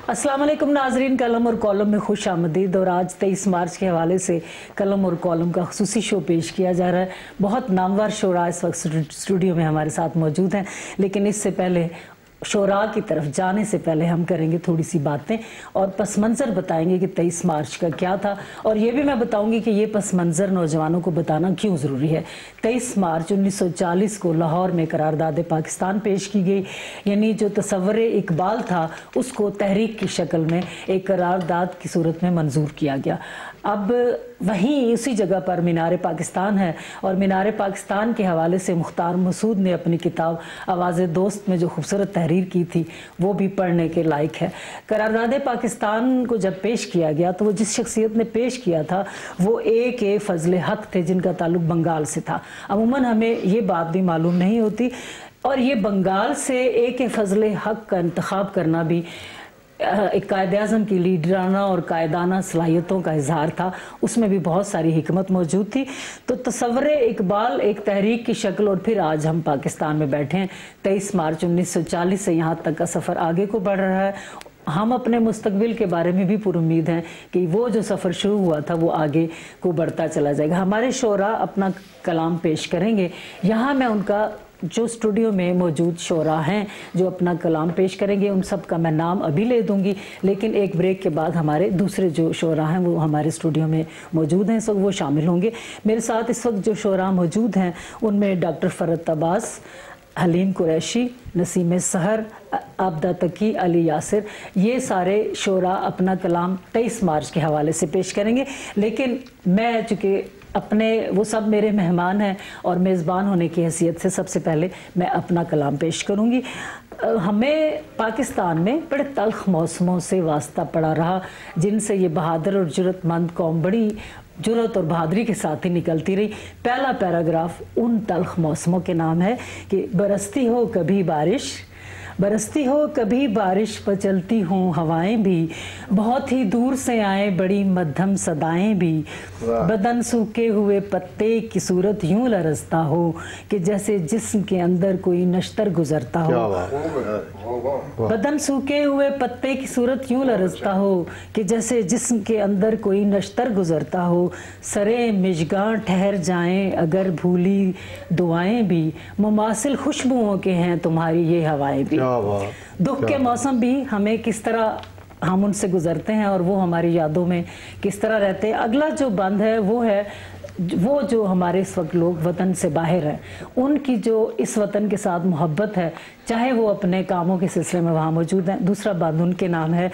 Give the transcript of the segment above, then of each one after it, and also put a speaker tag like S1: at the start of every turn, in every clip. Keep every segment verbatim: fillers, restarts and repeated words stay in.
S1: अस्सलाम वालेकुम नाजरीन, कलम और कॉलम में खुश आमदीद। और आज तेईस मार्च के हवाले से कलम और कॉलम का खुसूसी शो पेश किया जा रहा है। बहुत नामवर शोरा इस वक्त स्टूडियो में हमारे साथ मौजूद हैं, लेकिन इससे पहले शोरा की तरफ जाने से पहले हम करेंगे थोड़ी सी बातें और पस मंज़र बताएंगे कि तेईस मार्च का क्या था। और ये भी मैं बताऊंगी कि ये पस मंज़र नौजवानों को बताना क्यों ज़रूरी है। तेईस मार्च उन्नीस सौ चालीस को लाहौर में करारदाद पाकिस्तान पेश की गई, यानी जो तसव्वुर इकबाल था उसको तहरीक की शक्ल में एक करारदाद की सूरत में मंजूर किया गया। अब वहीं उसी जगह पर मीनार पाकिस्तान है और मीनार पाकिस्तान के हवाले से मुख्तार मसूद ने अपनी किताब आवाज़ दोस्त में जो खूबसूरत तहरीर की थी वो भी पढ़ने के लायक है। करारदाद पाकिस्तान को जब पेश किया गया तो वो जिस शख्सियत ने पेश किया था वो ए के फजल हक थे, जिनका ताल्लुक बंगाल से था। अमूमन हमें ये बात भी मालूम नहीं होती, और ये बंगाल से ए के फजल हक का इंतखाब करना भी एक कायद-ए-आज़म की लीडराना और कायदाना सलाहियतों का इजहार था। उसमें भी बहुत सारी हिकमत मौजूद थी। तो तसव्वुर इकबाल एक तहरीक की शक्ल, और फिर आज हम पाकिस्तान में बैठे हैं। तेईस मार्च उन्नीस सौ चालीस से यहाँ तक का सफ़र आगे को बढ़ रहा है। हम अपने मुस्तकबिल के बारे में भी पूरी उम्मीद हैं कि वो जो सफ़र शुरू हुआ था वो आगे को बढ़ता चला जाएगा। हमारे शोरा अपना कलाम पेश करेंगे। यहाँ मैं उनका जो स्टूडियो में मौजूद शोरा हैं जो अपना कलाम पेश करेंगे उन सब का मैं नाम अभी ले दूंगी, लेकिन एक ब्रेक के बाद हमारे दूसरे जो शोरा हैं वो हमारे स्टूडियो में मौजूद हैं, इस वक्त वो शामिल होंगे। मेरे साथ इस वक्त जो शोरा मौजूद हैं उनमें डॉक्टर फ़रत अब्बास, हलीम कुरैशी, नसीम सहर, आबदा तकी, अली यासिर, ये सारे शोरा अपना कलाम तेईस मार्च के हवाले से पेश करेंगे। लेकिन मैं चूँकि अपने वो सब मेरे मेहमान हैं और मेज़बान होने की हैसियत से सबसे पहले मैं अपना कलाम पेश करूँगी। हमें पाकिस्तान में बड़े तल्ख मौसमों से वास्ता पड़ा रहा, जिनसे ये बहादुर और जुर्रतमंद कौम बड़ी जुर्रत और बहादुरी के साथ ही निकलती रही। पहला पैराग्राफ उन तल्ख मौसमों के नाम है कि बरसती हो कभी बारिश, बरसती हो कभी बारिश पर चलती हूँ हवाएं भी, बहुत ही दूर से आए बड़ी मध्यम सदाएं भी, बदन सूखे हुए पत्ते की सूरत यूं लरसता हो कि जैसे जिस्म के अंदर कोई नश्तर गुजरता हो। बदन सूखे हुए पत्ते की सूरत यूं लरसता हो कि जैसे जिस्म के अंदर कोई नश्तर गुजरता हो। सरे मिजगां ठहर जाएं अगर भूली दुआएं भी, मुमासिल खुशबुओं के हैं तुम्हारी ये हवाएं भी। दुख के मौसम भी हमें किस तरह हम उनसे गुजरते हैं और वो हमारी यादों में किस तरह रहते हैं। अगला जो बंद है वो है वो जो हमारे इस वक्त लोग वतन से बाहर हैं, उनकी जो इस वतन के साथ मोहब्बत है, चाहे वो अपने कामों के सिलसिले में वहाँ मौजूद हैं। दूसरा बंद उनके नाम है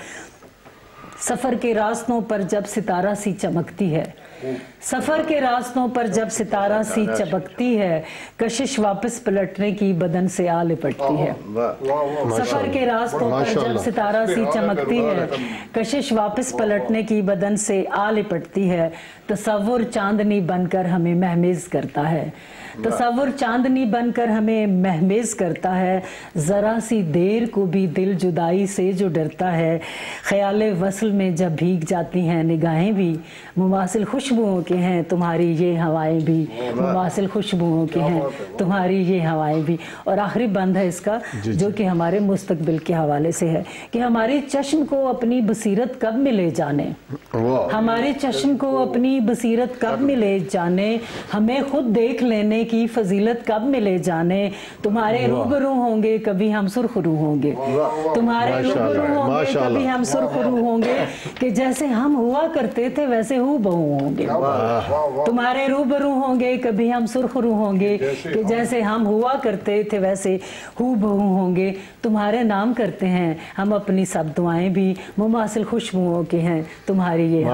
S1: सफ़र के रास्तों पर जब सितारा सी चमकती है, सफ़र के रास्तों पर जब सितारा सी चमकती है, कशिश वापस पलटने की बदन से आ लिपटती है। सफ़र के रास्तों पर जब सितारा सी चमकती है, कशिश वापस पलटने की बदन से आ लिपटती है, तसव्वुर चांदनी बनकर हमें महमेज करता है, तसव्वुर चांदनी बनकर हमें महमेज करता है। ज़रा सी देर को भी दिल जुदाई से जो डरता है, ख्याल वस्ल में जब भीग जाती हैं निगाहें भी, मुमासिल खुशबुओं के हैं तुम्हारी ये हवाएं भी, मुमासिल खुशबुओं के हैं तुम्हारी ये हवाएं भी। और आखिरी बंद है इसका जो कि हमारे मुस्तकबिल के हवाले से है कि हमारी चश्म को अपनी बसीरत कब मिले जाने, हमारे चश्म को अपनी बसीरत कब मिले जाने, हमें खुद देख लेने की फजीलत कब मिले जाने, तुम्हारे रूबरू होंगे कभी हम सुरखरू होंगे, तुम्हारे रूबरू होंगे कभी हम सुरखरू होंगे कि जैसे हम हुआ करते थे वैसे हू बहू होंगे, तुम्हारे रूबरू होंगे कभी हम सुरखरू होंगे कि जैसे हम हुआ करते थे वैसे हू बहू होंगे। तुम्हारे नाम करते हैं हम अपनी सब दुआएं भी, मुमासिल खुशबुओं के हैं तुम्हारी ये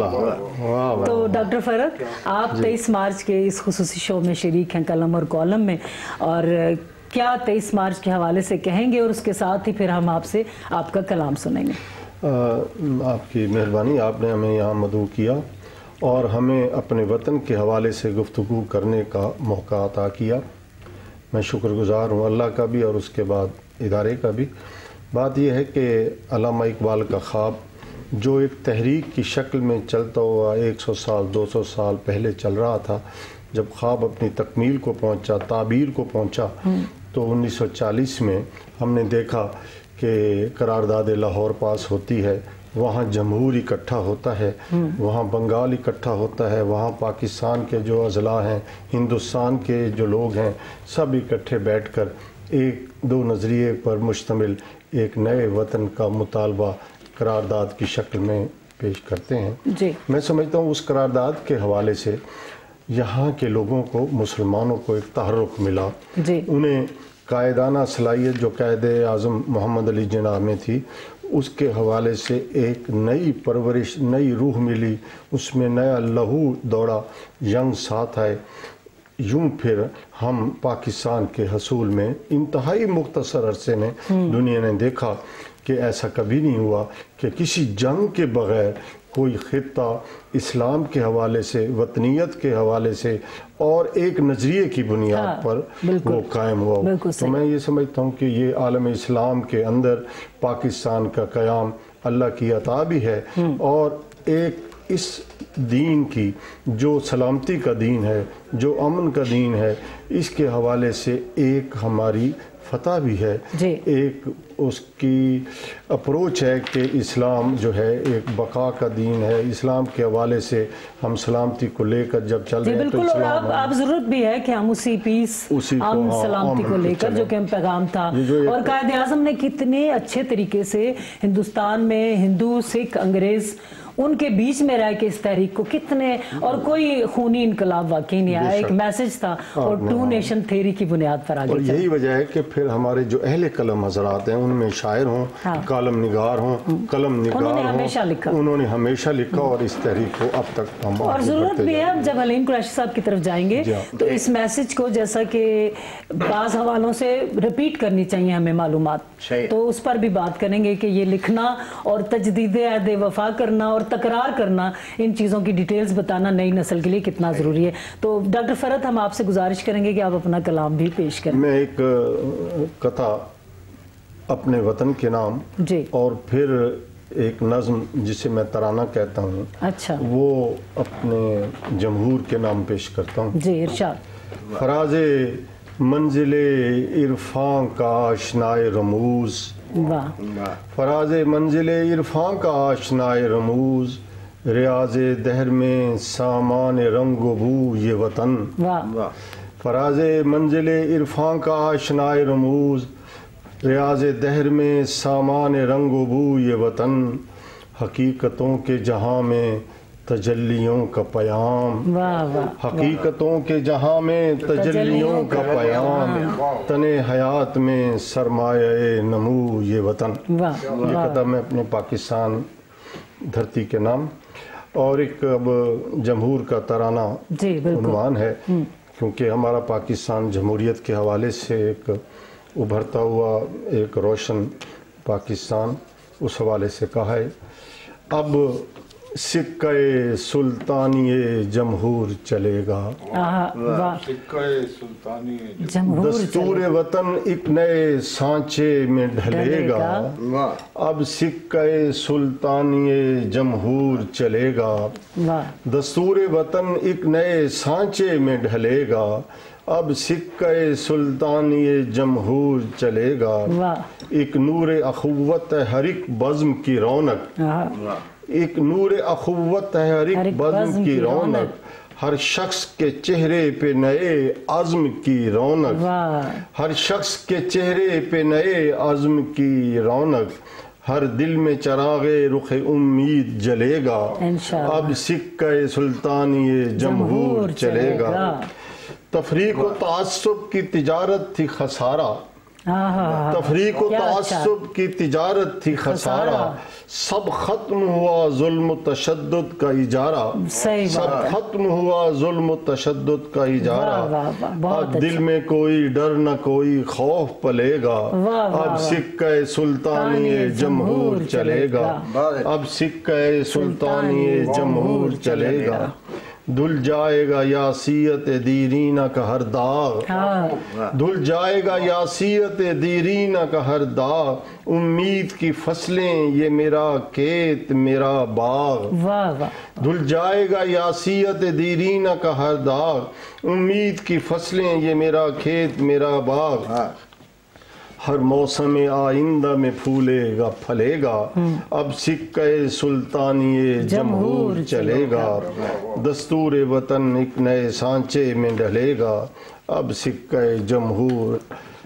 S1: हवाएं। तो डॉक्टर फ़रत, आप तेईस मार्च के इस खुसूसी शो में शरीक हैं कलम और कॉलम में, और क्या तेईस मार्च के हवाले से कहेंगे और उसके साथ ही फिर हम आपसे आपका कलाम सुनेंगे।
S2: आ, आपकी मेहरबानी, आपने हमें यहाँ मदऊ किया और हमें अपने वतन के हवाले से गुफ्तगू करने का मौका अता किया। मैं शुक्रगुज़ार हूँ अल्लाह का भी और उसके बाद इदारे का भी। बात यह है कि अल्लामा इकबाल का ख्वाब जो एक तहरीक की शक्ल में चलता हुआ एक सौ साल दो सौ साल पहले चल रहा था, जब ख्वाब अपनी तकमील को पहुँचा, ताबीर को पहुँचा, तो उन्नीस सौ चालीस में हमने देखा کہ قرارداد لاہور پاس ہوتی ہے، وہاں جمہور اکٹھا ہوتا ہے، وہاں بنگال اکٹھا ہوتا ہے، وہاں پاکستان کے جو اضلاع ہیں، ہندوستان کے جو لوگ ہیں، سب اکٹھے بیٹھ کر ایک دو نظریے پر مشتمل ایک نئے وطن کا مطالبہ قرارداد کی شکل میں پیش کرتے ہیں۔
S1: جی
S2: میں سمجھتا ہوں اس قرارداد کے حوالے سے یہاں کے لوگوں کو، مسلمانوں کو ایک تحرک ملا،
S1: جی
S2: انہیں قائدانہ صلاحیت جو قائد اعظم محمد علی جناح میں تھی اس کے حوالے سے ایک نئی پرورش، نئی روح ملی، اس میں نیا لہو دوڑا، ینگ ساتھ آئے۔ یوں پھر ہم پاکستان کے حصول میں انتہائی مختصر عرصے میں دنیا نے دیکھا کہ ایسا کبھی نہیں ہوا کہ کسی جنگ کے بغیر کوئی خطہ اسلام کے حوالے سے، وطنیت کے حوالے سے اور ایک نظریے کی بنیاد پر وہ قائم ہوا۔ تو میں یہ سمجھتا ہوں کہ یہ عالم اسلام کے اندر پاکستان کا قیام اللہ کی عطا بھی ہے، اور ایک اس دین کی جو سلامتی کا دین ہے، جو امن کا دین ہے، اس کے حوالے سے ایک ہماری فتح بھی ہے، ایک اس کی اپروچ ہے کہ اسلام جو ہے ایک بقا کا دین ہے، اسلام کے حوالے سے ہم سلامتی کو لے کر جب چل رہے ہیں تو
S1: بالکل، اور اب ضرورت بھی ہے کہ ہم اسی پیس امن سلامتی کو لے کر جو کہ پیغام تھا، اور قائد اعظم نے کتنے اچھے طریقے سے ہندوستان میں ہندو، سکھ، انگریز ان کے بیچ میں رہ کے اس تحریک کو کتنے، اور کوئی خونی انقلاب واقعی نہیں آیا، ایک میسج تھا اور ٹو نیشن تھیوری کی بنیاد پر آگے چلا۔
S2: اور یہی وجہ ہے کہ پھر ہمارے جو اہل قلم حضرات ہیں، ان میں شاعر ہوں، کالم نگار ہوں، قلم نگار ہوں، انہوں نے ہمیشہ لکھا اور اس تحریک کو اب تک ہم
S1: اور ضرورت بھی ہے جب حلیم قریشی صاحب کی طرف جائیں گے تو اس میسج کو جیسا کہ بعض حوالوں سے ریپیٹ کرنی چاہیے ہمیں معلومات، تو اس پر بھی بات کریں گے کہ یہ لکھنا اور تجدید عہد وفا کرنا اور تکرار کرنا، ان چیزوں کی ڈیٹیلز بتانا نئی نسل کے لیے کتنا ضروری ہے۔ تو ڈاکٹر فرحت، ہم آپ سے گزارش کریں گے کہ آپ اپنا کلام بھی پیش کریں۔
S2: میں ایک قطع اپنے وطن کے نام
S1: جی
S2: اور پھر ایک نظم جسے میں ترانہ کہتا ہوں،
S1: اچھا،
S2: وہ اپنے جمہور کے نام پیش کرتا ہوں۔
S1: جی ارشاد۔
S2: فراز منزل عرفاں کا آشنائے رموز، فراز منزل عرفاں کا آشنائے رموز، ریاض دہر میں سامان رنگ و بو یہ وطن، فراز منزل عرفاں کا آشنائے رموز، ریاض دہر میں سامان رنگ و بو یہ وطن، حقیقتوں کے جہاں میں تجلیوں کا پیام، حقیقتوں کے جہاں میں تجلیوں کا پیام، تن حیات میں سرمایہ نمو یہ وطن۔ یہ قطع میں اپنے پاکستان دھرتی کے نام، اور ایک اب جمہور کا ترانہ عنوان ہے، کیونکہ ہمارا پاکستان جمہوریت کے حوالے سے ایک ابھرتا ہوا ایک روشن پاکستان اس حوالے سے کہا ہے۔ اب سکہ سلطانی جمہور چلے گا،
S3: سکہ سلطانی
S2: دستور وطن ایک نئے سانچے میں ڈھلے گا، اب سکہ سلطانی جمہور چلے گا، دستور وطن ایک نئے سانچے میں ڈھلے گا، اب سکہ سلطانی جمہور چلے گا، ایک نور اخوت ہے ہر ایک بزم کی رونق، ایک نور اخوت ہے ہر ایک بزم کی رونق، ہر شخص کے چہرے پہ نئے عزم کی رونق، ہر شخص کے چہرے پہ نئے عزم کی رونق، ہر دل میں چراغ رخ امید جلے گا، اب سکہ سلطانی جمہور چلے گا، تفریق و تعصب کی تجارت تھی خسارہ، تفریق و تعصب کی تجارت تھی خسارہ، سب ختم ہوا ظلم و تشدد کا اجارہ، سب ختم ہوا ظلم و تشدد کا اجارہ، اب دل میں کوئی ڈر نہ کوئی خوف پلے گا، اب سکہ سلطانی جمہور چلے گا، اب سکہ سلطانی جمہور چلے گا، دھل جائے گا یاسیت دیرینہ کا ہر داغ، دھل جائے گا یاسیت دیرینہ کا ہر داغ، امید کی فصلیں یہ میرا کھیت میرا باغ، دھل جائے گا یاسیت دیرینہ کا ہر داغ، امید کی فصلیں یہ میرا کھیت میرا باغ، हर मौसम आइंदा में फूलेगा फलेगा, अब सिक्के सुल्तानी जमहूर चलेगा, दस्तूर वतन एक नए सांचे में ढलेगा, अब सिक्के जमहूर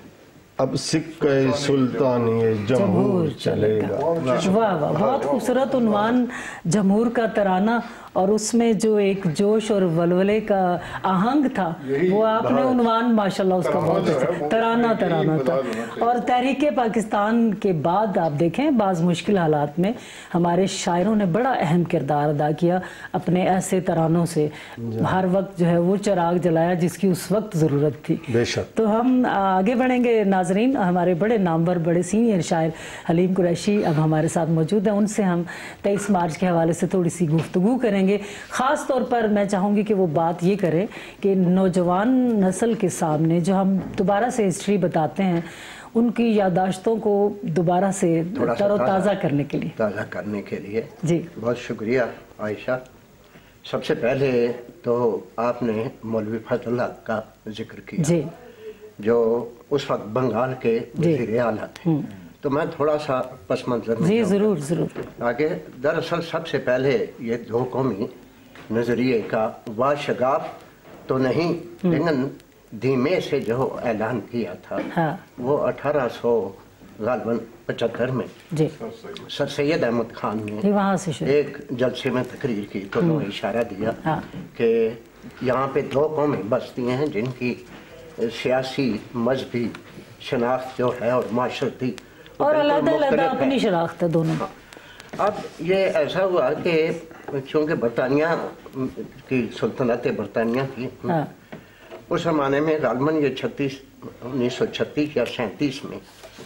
S2: अब सिक्के सुल्तानी जमहूर चलेगा।
S1: वाह वाह, बहुत खूबसूरत उन्वान जमहूर का तराना, और उसमें जो एक जोश और वलवले का आहंग था वो आपने उन्वान माशाल्लाह उसका बहुत अच्छा तराना तराना था। और तहरीक पाकिस्तान के बाद आप देखें बाज़ मुश्किल हालात में हमारे शायरों ने बड़ा अहम किरदार अदा किया अपने ऐसे तरानों से, हर वक्त जो है वो चिराग जलाया जिसकी उस वक्त ज़रूरत थी।
S2: बेशक।
S1: तो हम आगे बढ़ेंगे नाजरीन, हमारे बड़े नामवर बड़े सीनियर शायर हलीम कुरैशी अब हमारे साथ मौजूद हैं, उनसे हम तेईस मार्च के हवाले से थोड़ी सी गुफ्तगू करेंगे। ख़ास तौर पर मैं चाहूँगी कि वो बात ये करें कि नौजवान नस्ल के सामने जो हम दोबारा से हिस्ट्री बताते हैं उनकी यादाश्तों को दोबारा से तरोताज़ा करने के लिए
S4: ताज़ा करने के लिए
S1: जी
S4: बहुत शुक्रिया आयशा। सबसे पहले तो आपने मौलवी फजल का जिक्र किया
S1: जी,
S4: जो उस वक्त बंगाल के वज़ीर आला थे, तो मैं थोड़ा सा पस मंजर में
S1: जी ज़रूर ज़रूर
S4: आगे। दरअसल सबसे पहले ये दो कौमी नज़रिए का वाशगाफ तो नहीं, लेकिन धीमे से जो ऐलान किया था
S1: हाँ।
S4: वो अठारह सौ गालबन पचहत्तर में
S1: जी
S4: सर सैयद अहमद खान ने
S1: वहाँ से शुरू
S4: एक जलसे में तकरीर की तो उन्होंने इशारा दिया
S1: हाँ।
S4: कि यहाँ पे दो कौमें बसती हैं जिनकी सियासी मजहबी शनाख्त जो है और माशरती
S1: और अलग-अलग अपनी शनाख्त है दोनों।
S4: अब ये ऐसा हुआ कि चूँकि बरतानिया की सुल्तनत बरतानिया की
S1: हाँ।
S4: उस ज़माने में गालमन ये छत्तीस उन्नीस सौ छत्तीस या सैंतीस में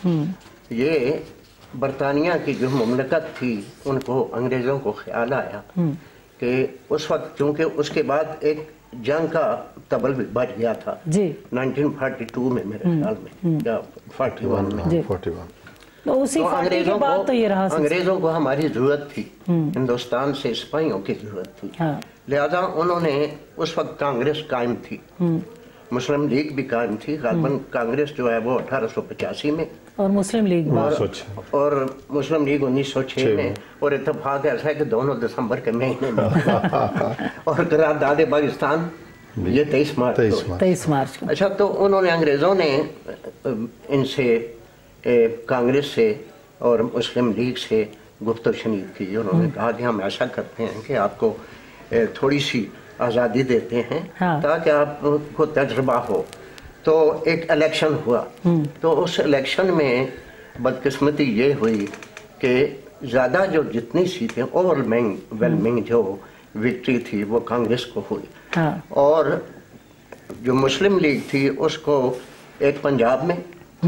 S4: ये बरतानिया की जो मुमलकत थी उनको अंग्रेज़ों को ख्याल आया कि उस वक्त चूँकि उसके बाद एक जंग का तबल भी बढ़ गया था
S1: जी
S4: नाइनटीन फोर्टी टू में मेरे ख्याल में या फोर्टी वन में
S2: फोर्टी वन
S1: तो उसी
S4: तो
S1: फाटी के
S4: अंग्रेजों
S1: बाद
S4: को
S1: तो ये रहा
S4: अंग्रेजों को हमारी जरूरत थी, हिंदुस्तान से सिपाहियों की जरूरत थी,
S1: हाँ।
S4: लिहाजा उन्होंने उस वक्त कांग्रेस कायम थी, मुस्लिम लीग भी कायम थी। गालबन कांग्रेस जो है वो अठारह सौ पचासी में
S1: और मुस्लिम लीग
S4: और, और मुस्लिम लीग उन्नीस सौ छह में, और इत्तेफाक ऐसा है कि दोनों दिसंबर के महीने में और करारदाद पाकिस्तान ये तेईस मार्च
S1: तेईस मार्च को।
S4: अच्छा, तो उन्होंने अंग्रेज़ों ने इनसे कांग्रेस से और मुस्लिम लीग से गुफ्तगू शनीद की। उन्होंने कहा कि हम ऐसा करते हैं कि आपको थोड़ी सी आज़ादी देते हैं
S1: हाँ।
S4: ताकि आपको तजुर्बा हो। तो एक इलेक्शन हुआ, तो उस इलेक्शन में बदकिस्मती ये हुई कि ज़्यादा जो जितनी सीटें ओवरवेलमिंग वेलमिंग जो विक्ट्री थी वो कांग्रेस को हुई
S1: हाँ।
S4: और जो मुस्लिम लीग थी उसको एक पंजाब में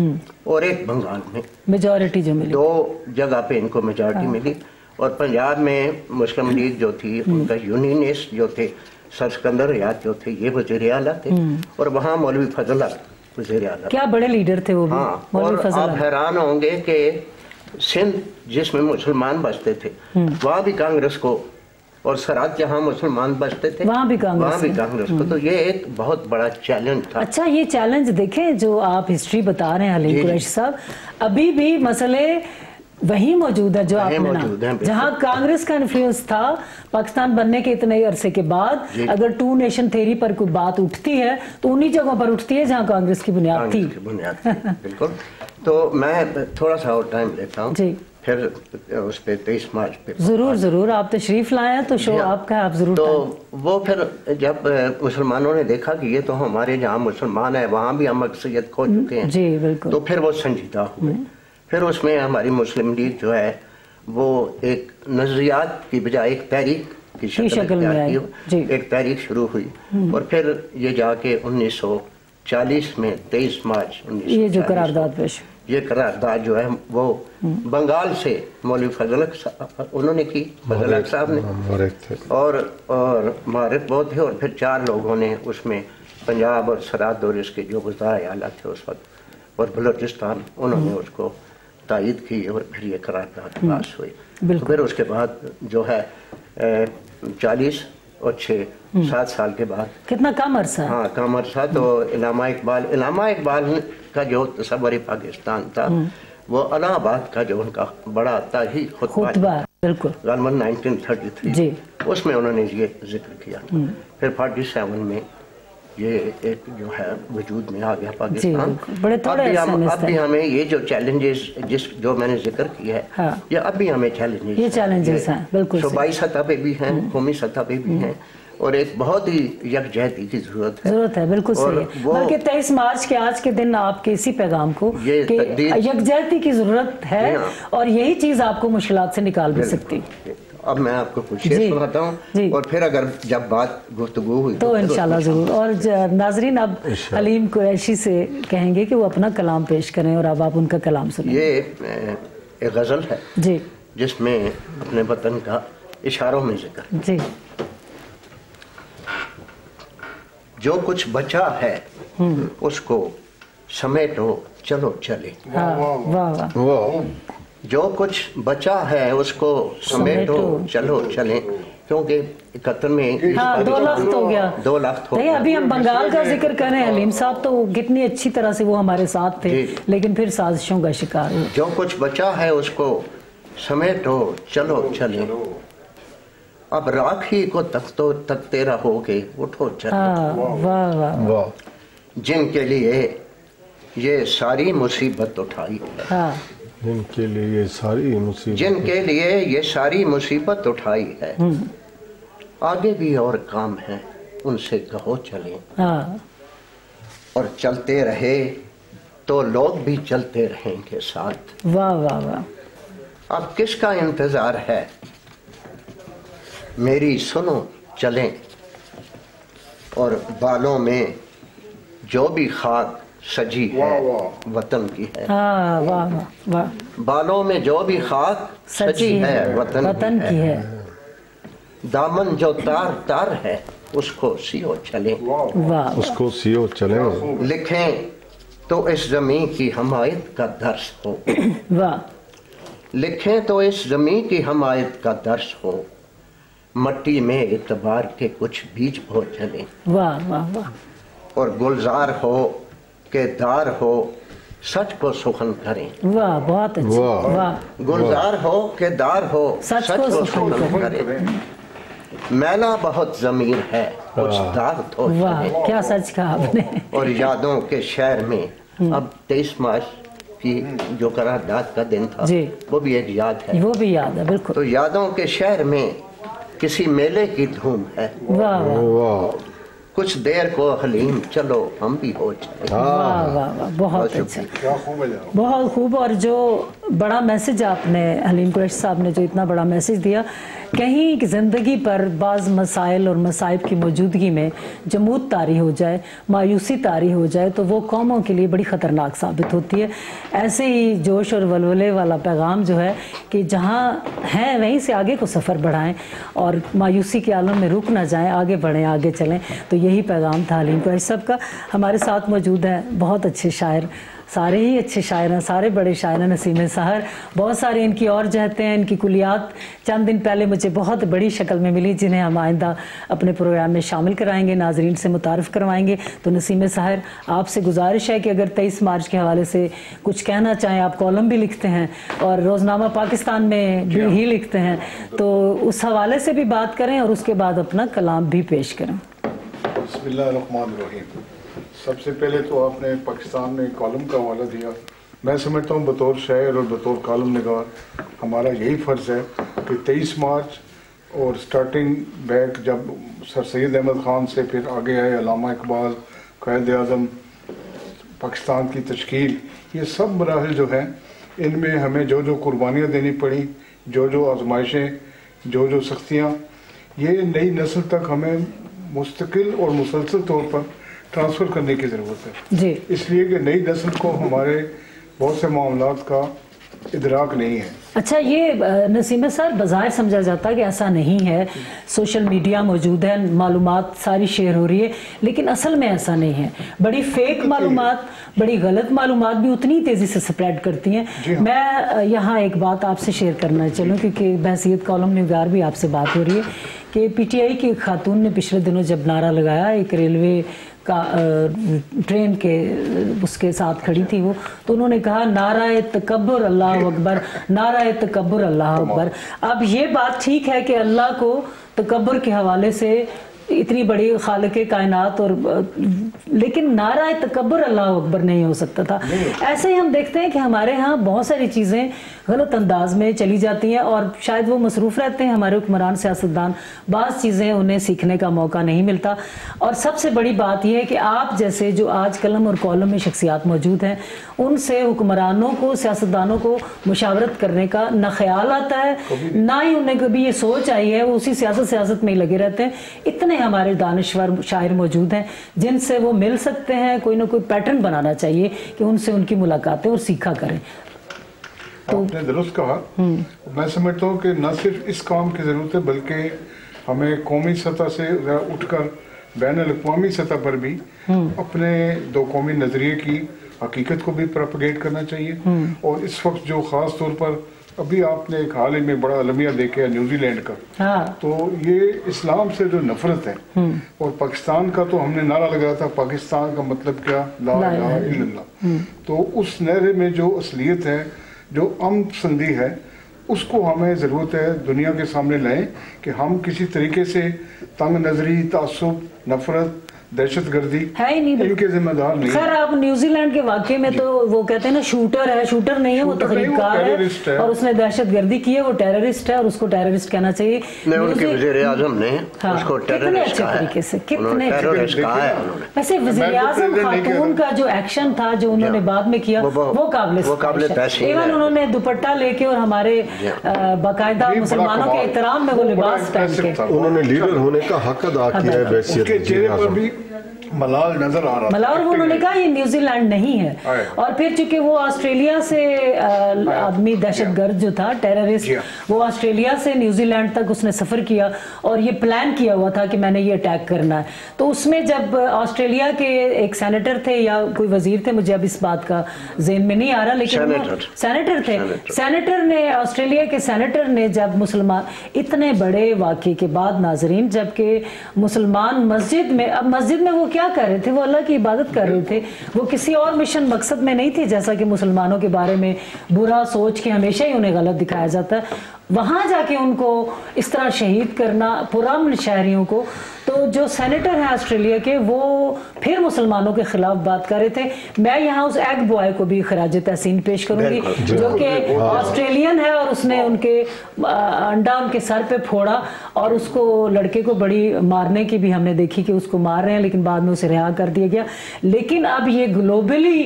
S4: और एक बंगाल में
S1: मेजॉरिटी जो मिली,
S4: दो जगह पे इनको मेजॉरिटी हाँ। मिली। और पंजाब में मुस्लिम लीग जो थी उनका यूनियनिस्ट जो थे सर सिकंदर रियाद जो थे ये वज़ीर आला थे, और वहाँ मौलवी फजल वज़ीर आला।
S1: क्या बड़े लीडर थे वो भी।
S4: हाँ, और आप हैरान होंगे कि सिंध जिसमें मुसलमान बसते थे वहाँ भी कांग्रेस को, और सराद जहाँ मुसलमान बसते थे
S1: वहाँ भी कांग्रेस
S4: वहाँ भी कांग्रेस को। तो ये एक बहुत बड़ा चैलेंज था।
S1: अच्छा, ये चैलेंज देखें जो आप हिस्ट्री बता रहे हैं हलीम कुरैशी साहब, अभी भी मसले वही मौजूद है जो आपने नाम, जहाँ कांग्रेस का इन्फ्लुएंस था पाकिस्तान बनने के इतने अरसे के बाद, अगर टू नेशन थ्योरी पर कोई बात उठती है तो उन्हीं जगहों पर उठती है जहाँ कांग्रेस की बुनियाद थी।
S4: बिल्कुल। तो मैं थोड़ा सा और टाइम लेता हूँ जी, फिर उस पे तेईस मार्च पे
S1: जरूर जरूर आप तशरीफ लाए तो शो आपका, आप जरूर।
S4: तो वो फिर जब मुसलमानों ने देखा कि ये तो हमारे जहाँ मुसलमान है वहाँ भी हम अक्सरियत खो चुके हैं जी, बिल्कुल, तो फिर वो संजीदा हुए। फिर उसमें हमारी मुस्लिम लीग जो है वो एक नजरियात की बजाय एक तहरीक की शक्ल में आई, एक तहरीक शुरू हुई, और फिर ये जाके उन्नीस सौ चालीस में तेईस मार्च उन्नीस
S1: ये जो करारदाद पेश
S4: ये करारदाद जो है वो बंगाल से मौलवी फजल उन्होंने की, फजल साहब ने, और और मारिफ बहुत थे, और फिर चार लोगों ने उसमें पंजाब और सराद और इसके जो वज़ार आला थे उस वक्त और बलूचिस्तान उन्होंने उसको तायद की, और फिर ये करारदाद पास हुई। तो फिर उसके बाद जो है चालीस اور چھ سات سال کے بعد.
S1: کتنا کم عرصہ.
S4: ہاں کم عرصہ. تو علامہ اقبال علامہ اقبال کا جو تصور پاکستان تھا وہ الہ آباد کا جو ان کا بڑا تاریخی خطبہ
S1: بالکل
S4: غالباً نائنٹین تھرٹی تھری اس میں انہوں نے یہ ذکر کیا. پھر فورٹی سیون میں یہ ایک جو ہے وجود میں آ گیا پاکستان. اب بھی ہمیں یہ جو چیلنجز جس جو میں نے ذکر کی ہے یہ اب بھی ہمیں چیلنجز
S1: یہ چیلنجز ہیں بالکل
S4: صوبائی سطح پہ بھی ہیں, قومی سطح پہ بھی ہیں, اور ایک بہت ہی یکجہتی کی ضرورت ہے.
S1: ضرورت ہے بالکل صحیح ہے. بلکہ تیئیس مارچ کے آج کے دن آپ کے اسی پیغام کو کہ یکجہتی کی ضرورت ہے اور یہی چیز آپ کو مشکلات سے نکال بھی سکتی.
S4: اب میں آپ کو کچھ شعر سناتا ہوں اور پھر اگر جب بات گفتگو ہوئی
S1: تو انشاءاللہ ضرور. اور ناظرین اب حلیم قریشی سے کہیں گے کہ وہ اپنا کلام پیش کریں اور اب آپ ان کا کلام سنیں.
S4: یہ ایک غزل ہے
S1: جی
S4: جس میں اپنے وطن کا اشاروں میں ذکر.
S1: جی
S4: جو کچھ بچا ہے اس کو سمیٹو چلو چلے.
S1: واہ واہ.
S4: جو کچھ بچا ہے اس کو سمیٹو چلو چلیں, کیونکہ اکہتر میں
S1: دو لخت ہو گیا.
S4: دو لخت ہو
S1: گیا. ابھی ہم بنگال کا ذکر کریں, حلیم صاحب تو کتنی اچھی طرح سے وہ ہمارے ساتھ تھے لیکن پھر سازشوں کا شکار ہوئے.
S4: جو کچھ بچا ہے اس کو سمیٹو چلو چلیں, اب راکھی کو تختو تکتے رہو گے اٹھو چلو.
S1: واہ واہ.
S4: جن کے لیے یہ ساری مصیبت اٹھائی ہے,
S2: جن کے لیے یہ ساری مصیبت
S4: جن کے لیے یہ ساری مصیبت اٹھائی ہے, آگے بھی اور کام ہیں ان سے کہو چلیں, اور چلتے رہے تو لوگ بھی چلتے رہیں گے ساتھ.
S1: واہ واہ واہ.
S4: اب کس کا انتظار ہے, میری سنو چلیں, اور بالوں میں جو بھی خاک سجی ہے وطن کی ہے. بالوں میں جو بھی خاک سجی ہے وطن کی ہے, دامن جو تار تار ہے اس کو سیو چلیں,
S2: اس کو سیو چلیں.
S4: لکھیں تو اس زمین کی حمایت کا درس ہو, لکھیں تو اس زمین کی حمایت کا درس ہو, مٹی میں اعتبار کے کچھ بیج بو چلیں.
S1: واہ واہ واہ.
S4: اور گلزار ہو کہ دار ہو سچ کو سخن کریں.
S1: واہ بہت اچھا. واہ.
S4: گلزار ہو کہ دار ہو سچ کو سخن کریں. میلا بہت ضمیر ہے کچھ داغ دھو چلیں.
S1: واہ کیا سچ کہا آپ نے.
S4: اور یادوں کے شہر میں اب تیئیس مارچ کی جو قرارداد کا دن تھا وہ بھی ایک یاد ہے.
S1: وہ بھی یاد ہے بالکل.
S4: تو یادوں کے شہر میں کسی میلے کی دھوم ہے.
S1: واہ واہ.
S4: کچھ دیر کو حلیم چلو ہم بھی ہو جائیں.
S1: واہ واہ واہ بہت اچھا بہت خوب. اور جو بڑا میسج آپ نے حلیم قریشی صاحب نے جو اتنا بڑا میسج دیا, کہیں زندگی پر بعض مسائل اور مصائب کی موجودگی میں جمود طاری ہو جائے, مایوسی طاری ہو جائے تو وہ قوموں کے لیے بڑی خطرناک ثابت ہوتی ہے. ایسے ہی جوش اور ولولے والا پیغام جو ہے کہ جہاں ہیں وہیں سے آگے کو سفر بڑھائیں اور مایوسی کے عالم میں رک نہ جائیں, آگے بڑھیں آگے چلیں. تو یہی پیغام تھا حلیم قریشی صاحب کا. ہمارے ساتھ موجود ہیں بہت اچھے شاعر, سارے ہی اچھے شاعر ہیں, سارے بڑے شاعر ہیں. نسیم سحر, بہت سارے ان کی اور جہتیں ہیں, ان کی کلیات چند دن پہلے مجھے بہت بڑی شکل میں ملی جنہیں ہم آئندہ اپنے پروگرام میں شامل کرائیں گے, ناظرین سے متعارف کروائیں گے. تو نسیم سحر آپ سے گزارش ہے کہ اگر تیئیس مارچ کے حوالے سے کچھ کہنا چاہیں, آپ کالم بھی لکھتے ہیں اور روزنامہ پاکستان میں بھی ہی لکھتے ہیں, تو اس حوالے سے بھی بات کریں اور اس کے بعد اپنا کلام بھی پیش کریں.
S3: بسم اللہ الرحمن الرحیم. سب سے پہلے تو آپ نے پاکستان میں کالم کا حوالہ دیا. میں سمجھتا ہوں بطور شاعر اور بطور کالم نگار ہمارا یہی فرض ہے کہ تیئیس مارچ اور سٹارٹنگ بیک جب سر سید احمد خان سے پھر آگے آئے علامہ اقبال, قائد اعظم, پاکستان کی تشکیل, یہ سب مراحل جو ہیں ان میں ہمیں جو جو قربانیاں دینی پڑی, جو جو آزمائشیں, جو جو سختیاں, یہ نئی نسل تک ہمیں مستقل اور مسلسل طور پر ٹرانسفر کرنے کی ضرورت ہے.
S1: جی.
S3: اس لیے کہ نئی نسل کو ہمارے بہت سے معاملات کا इदराक नहीं है।
S1: अच्छा, ये नसीम सर बाज़ाहिर समझा जाता है कि ऐसा नहीं है, सोशल मीडिया मौजूद है, मालूमात सारी शेयर हो रही है, लेकिन असल में ऐसा नहीं है। बड़ी फेक मालूमात, बड़ी गलत मालूमात भी उतनी तेज़ी से स्प्रेड करती हैं। मैं यहाँ एक बात आपसे शेयर करना चलूँ, क्योंकि बहसीयत कॉलम निगार भी आपसे बात हो रही है कि पी टी आई की एक खातून ने पिछले दिनों जब नारा लगाया, एक रेलवे का ट्रेन के उसके साथ खड़ी थी वो, तो उन्होंने कहा नाराए तकब्बुर अल्लाह अकबर, नाराए तकब्बुर अल्लाह अकबर। अब ये बात ठीक है कि अल्लाह को तकब्बुर के हवाले से इतनी बड़ी खालिक कायनात और, लेकिन नाराए तकब्बुर अल्लाह अकबर नहीं हो सकता था। ऐसे ही हम देखते हैं कि हमारे यहाँ बहुत सारी चीज़ें गलत अंदाज में चली जाती हैं और शायद वो मसरूफ़ रहते हैं हमारे हुक्मरान सियासतदान, बाज़ चीज़ें उन्हें सीखने का मौका नहीं मिलता। और सबसे बड़ी बात यह है कि आप जैसे जो आज कलम और कॉलम में शख्सियात मौजूद हैं, उनसे हुक्मरानों को, सियासतदानों को मुशावरत करने का न ख्याल आता है, ना ही उन्हें कभी ये सोच आई है, वो उसी सियासत सियासत में ही लगे रहते हैं। इतने हमारे दानिश्वर शायर मौजूद हैं जिनसे वो मिल सकते हैं, कोई ना कोई पैटर्न बनाना चाहिए कि उनसे उनकी मुलाकातें और सीखा करें।
S3: तो आपने दुरुस्त कहा। मैं समझता हूँ कि न सिर्फ इस काम की ज़रूरत है, बल्कि हमें कौमी सतह से उठकर बैन अल-अक़वामी सतह पर भी अपने दो कौमी नज़रिए की हकीकत को भी प्रोपगेट करना चाहिए। और इस वक्त जो ख़ास तौर पर अभी आपने एक हाल ही में बड़ा अलमिया देखा है न्यूजीलैंड का, हाँ। तो ये इस्लाम से जो नफरत है, और पाकिस्तान का तो हमने नारा लगाया था, पाकिस्तान का मतलब क्या, ला इलाहा इल्लल्लाह। तो उस नारे में जो असलियत है, जो अमन पसंदी है, उसको हमें ज़रूरत है दुनिया के सामने लाएं कि हम किसी तरीके से तंग नजरी, तासुब, नफरत, दहशत गर्दी
S1: है ही नहीं,
S3: इनके जिम्मेदार नहीं।
S1: सर आप न्यूजीलैंड के वाक़े में तो वो कहते हैं ना शूटर है, शूटर नहीं है, वो तकरीबकार है, है और उसने दहशत गर्दी की है, वो टेररिस्ट है और उसको टेररिस्ट कहना चाहिए।
S4: नहीं, उनके वज़ीर आज़म ने
S1: हाँ,
S4: उसको
S1: कितने अच्छे तरीके से, कितने वैसे वज़ीर आज़म खातून का जो एक्शन था जो उन्होंने बाद में किया वो काबिल, इवन उन्होंने दुपट्टा लेके और हमारे बाकायदा मुसलमानों के एहतराम में वो लिबास पहन के
S2: उन्होंने लीडर होने का हक अदा किया है। वैसे
S3: मलाल नजर आ रहा
S1: मलाल, वो उन्होंने कहा ये न्यूजीलैंड नहीं है। और फिर चूंकि वो ऑस्ट्रेलिया से आदमी दहशतगर्द जो था, टेररिस्ट, वो ऑस्ट्रेलिया से न्यूजीलैंड तक उसने सफर किया और ये प्लान किया हुआ था कि मैंने ये अटैक करना है। तो उसमें जब ऑस्ट्रेलिया के एक सेनेटर थे या कोई वजीर थे, मुझे अब इस बात का ज़हन में नहीं आ रहा, लेकिन सेनेटर थे, सेनेटर ने, ऑस्ट्रेलिया के सेनेटर ने जब मुसलमान, इतने बड़े वाक़े के बाद नाजरीन, जबकि मुसलमान मस्जिद में, अब मस्जिद में वो क्या कर रहे थे, वो अल्लाह की इबादत कर रहे थे, वो किसी और मिशन मकसद में नहीं थे, जैसा कि मुसलमानों के बारे में बुरा सोच के हमेशा ही उन्हें गलत दिखाया जाता है। वहां जाके उनको इस तरह शहीद करना पुराने शहरियों को, तो जो सेनेटर हैं ऑस्ट्रेलिया के, वो फिर मुसलमानों के खिलाफ बात कर रहे थे। मैं यहाँ उस एग बॉय को भी खराज तहसीन पेश करूंगी जो कि ऑस्ट्रेलियन है और उसने उनके अंडा उनके सर पे फोड़ा और उसको, लड़के को बड़ी मारने की भी हमने देखी कि उसको मार रहे हैं, लेकिन बाद में उसे रिहा कर दिया गया। लेकिन अब ये ग्लोबली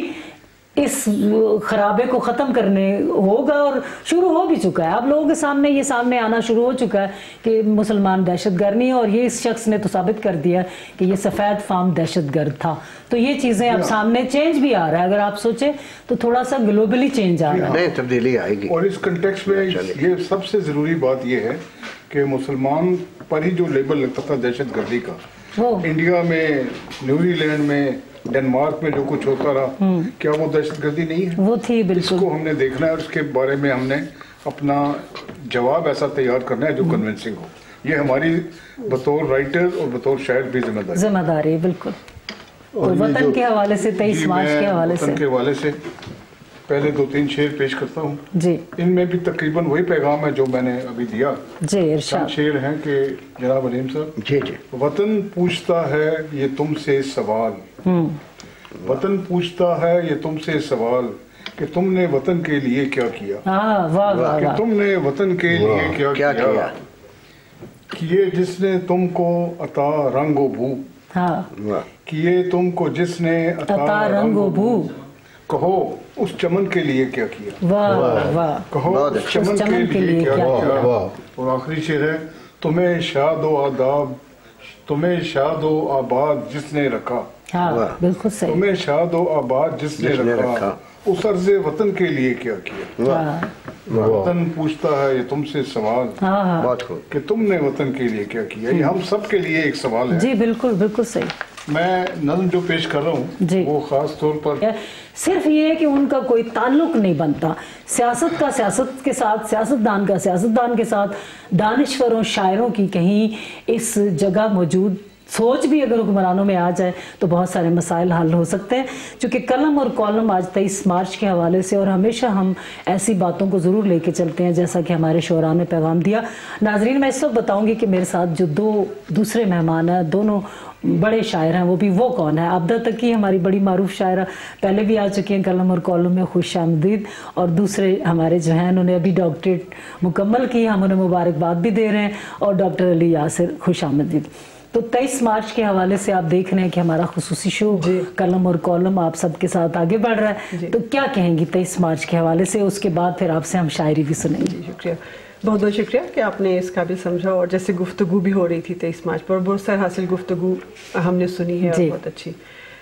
S1: इस खराबे को ख़त्म करने होगा और शुरू हो भी चुका है। अब लोगों के सामने ये सामने आना शुरू हो चुका है कि मुसलमान दहशतगर्द नहीं है, और ये इस शख्स ने तो साबित कर दिया कि ये सफ़ेद फार्म दहशतगर्द था। तो ये चीज़ें अब सामने चेंज भी आ रहा है, अगर आप सोचें तो थोड़ा सा ग्लोबली चेंज आ रहा है,
S4: तब्दीली आएगी।
S3: और इस कंटेक्स्ट में ये सबसे ज़रूरी बात ये है कि मुसलमान पर ही जो लेबल लगता था दहशतगर्दी का, इंडिया में, न्यूजीलैंड में, डेनमार्क में जो कुछ होता रहा, क्या वो दहशतगर्दी नहीं है?
S1: वो थी, बिल्कुल।
S3: इसको हमने देखना है और उसके बारे में हमने अपना जवाब ऐसा तैयार करना है जो कन्विंसिंग हो। ये हमारी बतौर राइटर और बतौर शायर भी जिम्मेदारी
S1: जिम्मेदारी है, बिल्कुल। तो वतन के हवाले से, तेईस मार्च के हवाले से,
S3: के हवाले से पहले दो तीन शेर पेश करता हूँ जी। इनमें भी तकरीबन वही पैगाम है जो मैंने अभी दिया
S1: जी। इरशाद
S3: शेर हैं कि जनाब अलीम साहब
S4: जी जी।
S3: वतन पूछता है ये तुमसे सवाल, वतन पूछता है ये तुमसे सवाल कि तुमने वतन के लिए क्या किया।
S1: हाँ, वाह वाह,
S3: कि तुमने वतन के लिए क्या, क्या किया, किए जिसने तुमको अता रंगो भू,
S1: हाँ,
S3: किए तुमको जिसने
S1: अता रंगो भू,
S3: कहो उस चमन के लिए क्या किया।
S1: वाह वाह,
S3: कहो उस चमन, चमन के लिए क्या किया। और आखिरी शेर है, तुम्हें शादो आदाब, तुम्हें शादो आबाद जिसने रखा,
S1: हाँ, बिल्कुल सही,
S3: तुम्हें शादो आबाद जिसने रखा, उस अर्ज़े वतन के लिए क्या किया। वतन पूछता है ये तुमसे सवाल कि तुमने वतन के लिए क्या किया। ये हम सब के लिए एक सवाल है।
S1: जी बिल्कुल बिल्कुल सही।
S3: मैं नज़्म जो पेश कर रहा हूँ वो खास तौर पर
S1: सिर्फ ये है कि उनका कोई ताल्लुक नहीं बनता सियासत का सियासत के साथ, सियासतदान का सियासतदान के साथ, दानिश्वरों शायरों की कहीं इस जगह मौजूद सोच भी अगर हुक्मरानों में आ जाए तो बहुत सारे मसाइल हल हो सकते हैं। चूँकि कलम और कॉलम आज तेईस मार्च के हवाले से, और हमेशा हम ऐसी बातों को ज़रूर लेके चलते हैं जैसा कि हमारे शोरा ने पैगाम दिया। नाजरीन, मैं इस वक्त बताऊँगी कि मेरे साथ जो दो दूसरे मेहमान हैं, दोनों बड़े शायर हैं, वो भी वो कौन है। आबदा तकी हमारी बड़ी मारूफ शायरा, पहले भी आ चुकी हैं कलम और कॉलम में, खुश आमदीद। और दूसरे हमारे जो हैं उन्होंने अभी डॉक्टरेट मुकम्मल की, हम उन्हें मुबारकबाद भी दे रहे हैं, और डॉक्टर अली यासिर, खुश आमदीद। तो तेईस मार्च के हवाले से आप देख रहे हैं कि हमारा खुसूसी शो कलम और कॉलम आप सबके साथ आगे बढ़ रहा है, तो क्या कहेंगी तेईस मार्च के हवाले से? उसके बाद फिर आपसे हम शायरी भी सुनेंगे।
S5: शुक्रिया, बहुत बहुत शुक्रिया कि आपने इस काबिल समझा। और जैसे गुफ्तगू भी हो रही थी तेईस मार्च पर, बहुत सर हासिल गुफ्तगू हमने सुनी है और बहुत अच्छी।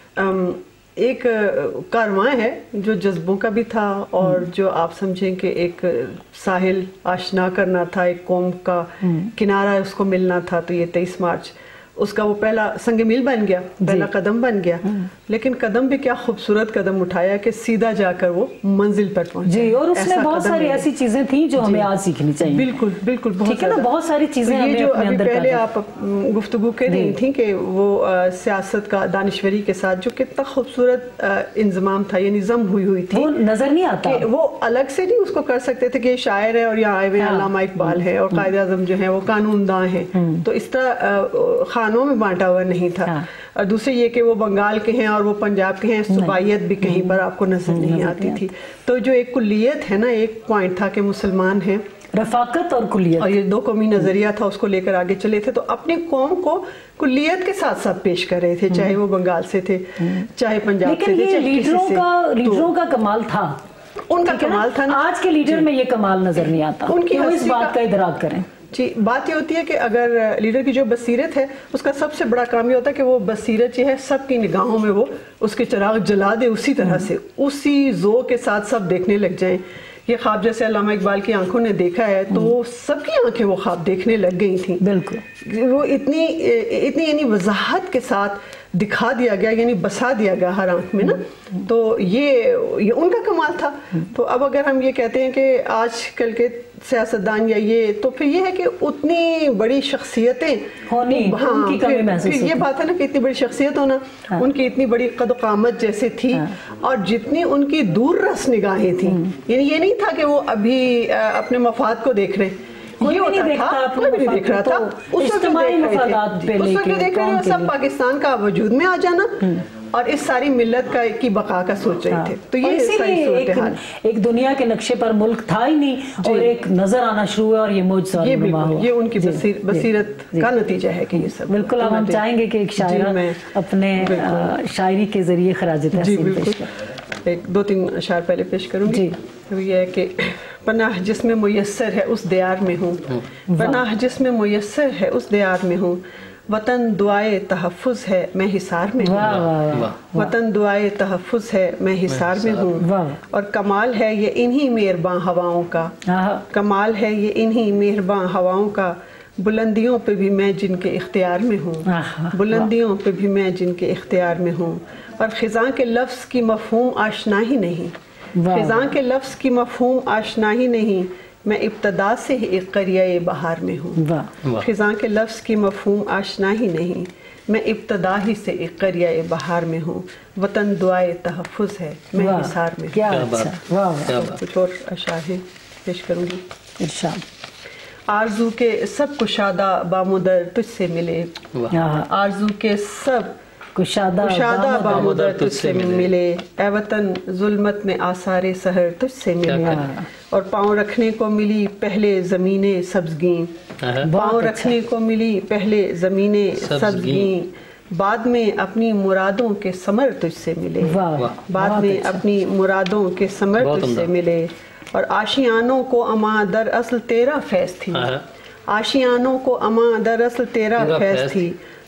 S5: एक कारवां है जो जज्बों का भी था, और जो आप समझें कि एक साहिल आशना करना था, एक कौम का किनारा उसको मिलना था। तो ये तेईस मार्च उसका वो पहला संग मील बन गया, पहला कदम बन गया। लेकिन कदम भी क्या खूबसूरत कदम उठाया कि सीधा जाकर वो मंजिल पर पहुंचे।
S1: जी, और उसमें बहुत सारी ऐसी चीजें थी जो हमें आज सीखनी चाहिए।
S5: बिल्कुल बिल्कुल,
S1: ठीक है ना, बहुत सारी चीजें
S5: तो ये
S1: हमें
S5: जो
S1: अपने
S5: अभी
S1: अंदर
S5: पहले आप गुफ्तगू कह रही थी कि वो सियासत का दानिश्वरी के साथ जो कितना खूबसूरत इंजमाम था, ये निज़म हुई हुई थी,
S1: वो नजर नहीं आता।
S5: वो अलग से नहीं उसको कर सकते थे कि शायर है और यहाँ आए हुए अल्लामा इकबाल है और कायदे आज़म जो है वो कानूनदां है, तो इस तरह खानों में बांटा हुआ नहीं था। हाँ। और दूसरे ये कि वो बंगाल के हैं और वो पंजाब के हैं, सूबाइयत भी कहीं पर आपको नजर नहीं आती थी। तो जो एक कुल्लियत है ना, एक पॉइंट था कि मुसलमान हैं,
S1: रफाकत और कुल्लियत, और
S5: ये दो कौमी नजरिया था, उसको लेकर आगे चले थे। तो अपनी कौम को कुल्लियत के साथ साथ पेश कर रहे थे, चाहे वो बंगाल से थे, चाहे पंजाब से थे।
S1: लेकिन ये लीडरों का लीडरों का कमाल था,
S5: उनका कमाल था।
S1: आज के लीडर में ये कमाल नजर नहीं आता। उनकी इस बात का इदराक करें।
S5: जी, बात ये होती है कि अगर लीडर की जो बसीरत है, उसका सबसे बड़ा काम ये होता है कि वो बसीरत जो है सबकी निगाहों में वो उसके चिराग जला दे, उसी तरह से उसी ज़ोर के साथ सब देखने लग जाएं। ये ख्वाब जैसे अल्लामा इकबाल की आंखों ने देखा है, तो वो सबकी आंखें वो ख्वाब देखने लग गई थी।
S1: बिल्कुल,
S5: वो इतनी इतनी यानी वजाहत के साथ दिखा दिया गया, यानी बसा दिया गया हर आंख में ना। तो ये ये उनका कमाल था। तो अब अगर हम ये कहते हैं कि आजकल के सियासतदान या ये, तो फिर ये है कि उतनी बड़ी शख्सियतें होनी, हाँ, उनकी कमी महसूस होती। ये बात है ना कि इतनी बड़ी शख्सियत होना, हाँ, उनकी इतनी बड़ी कद कामत जैसे थी, हाँ, और जितनी उनकी दूर रस निगाहें थी, यानी ये नहीं था कि वो अभी अपने मफाद को देख रहे, कोई नहीं देखता, कोई भी नहीं देख रहा था। उस वक्त देख रहे थे सब पाकिस्तान का वजूद में आ जाना और इस सारी मिल्लत का की बका का सोच रहे थे। तो ये
S1: एक, एक दुनिया के नक्शे पर मुल्क था ही नहीं, और एक नजर आना शुरू हुआ, और ये मौजूद
S5: ये ये उनकी बसीरत का नतीजा है कि ये सब।
S1: बिल्कुल, अब हम चाहेंगे कि एक शायरा अपने शायरी के जरिए खराज तहसीन पेश करें।
S5: एक दो तीन अशार पहले पेश करूंगी। तो ये है कि पनाह जिसमें मुयस्सर है उस दियार में हूँ, पनाह जिसमें मुयस्सर है उस दियार में हूँ, वतन दुआए तहफ़्फ़ुज़ है मैं हिसार में हूँ, वतन दुआए तहफ़्फ़ुज़ है मैं हिसार में हूँ, और कमाल है ये इन्हीं मेहरबान हवाओं का, कमाल है ये इन्हीं मेहरबान हवाओं का, बुलंदियों पे भी मैं जिनके इख्तियार में हूँ, बुलंदियों पे भी मैं जिनके इख्तियार में हूँ, और ख़िज़ां के लफ्ज़ की मफ़हूम आशना ही नहीं, ख़िज़ां के लफ्ज़ की मफ़हूम आशना ही नहीं, मैं इब्तदा से ही एक क़रिया बहार में हूँ, ख़िज़ां के लफ्ज़ की मफ़हूम आशना ही नहीं, मैं इब्तदा ही से एक क़रिया बहार में हूँ, वतन दुआए तहफ़्फ़ुज़ है मैं हिसार में।
S1: क्या अच्छा,
S5: कुछ और अशार हैं पेश करूँगी।
S1: इरशाद।
S5: आरज़ू के सब कुशादा बामुदर तुझसे मिले, आरज़ू के सब
S1: कुशादा
S5: कुशादा बामुदर तुझसे मिले, ए वतन जुल्मत में आसारे सहर तुझसे मिले, और पाँव रखने को मिली पहले ज़मीने सब्ज़गी, पाँव रखने को मिली पहले ज़मीने सब्ज़गी, बाद में अपनी मुरादों के समर तुझसे मिले, बाद में अपनी मुरादों के समर तुझसे मिले, और आशियानों को अमा दरअसल तेरा फैज़ थी, आशियानों को अमा दरअसल तेरा फैज़ थी,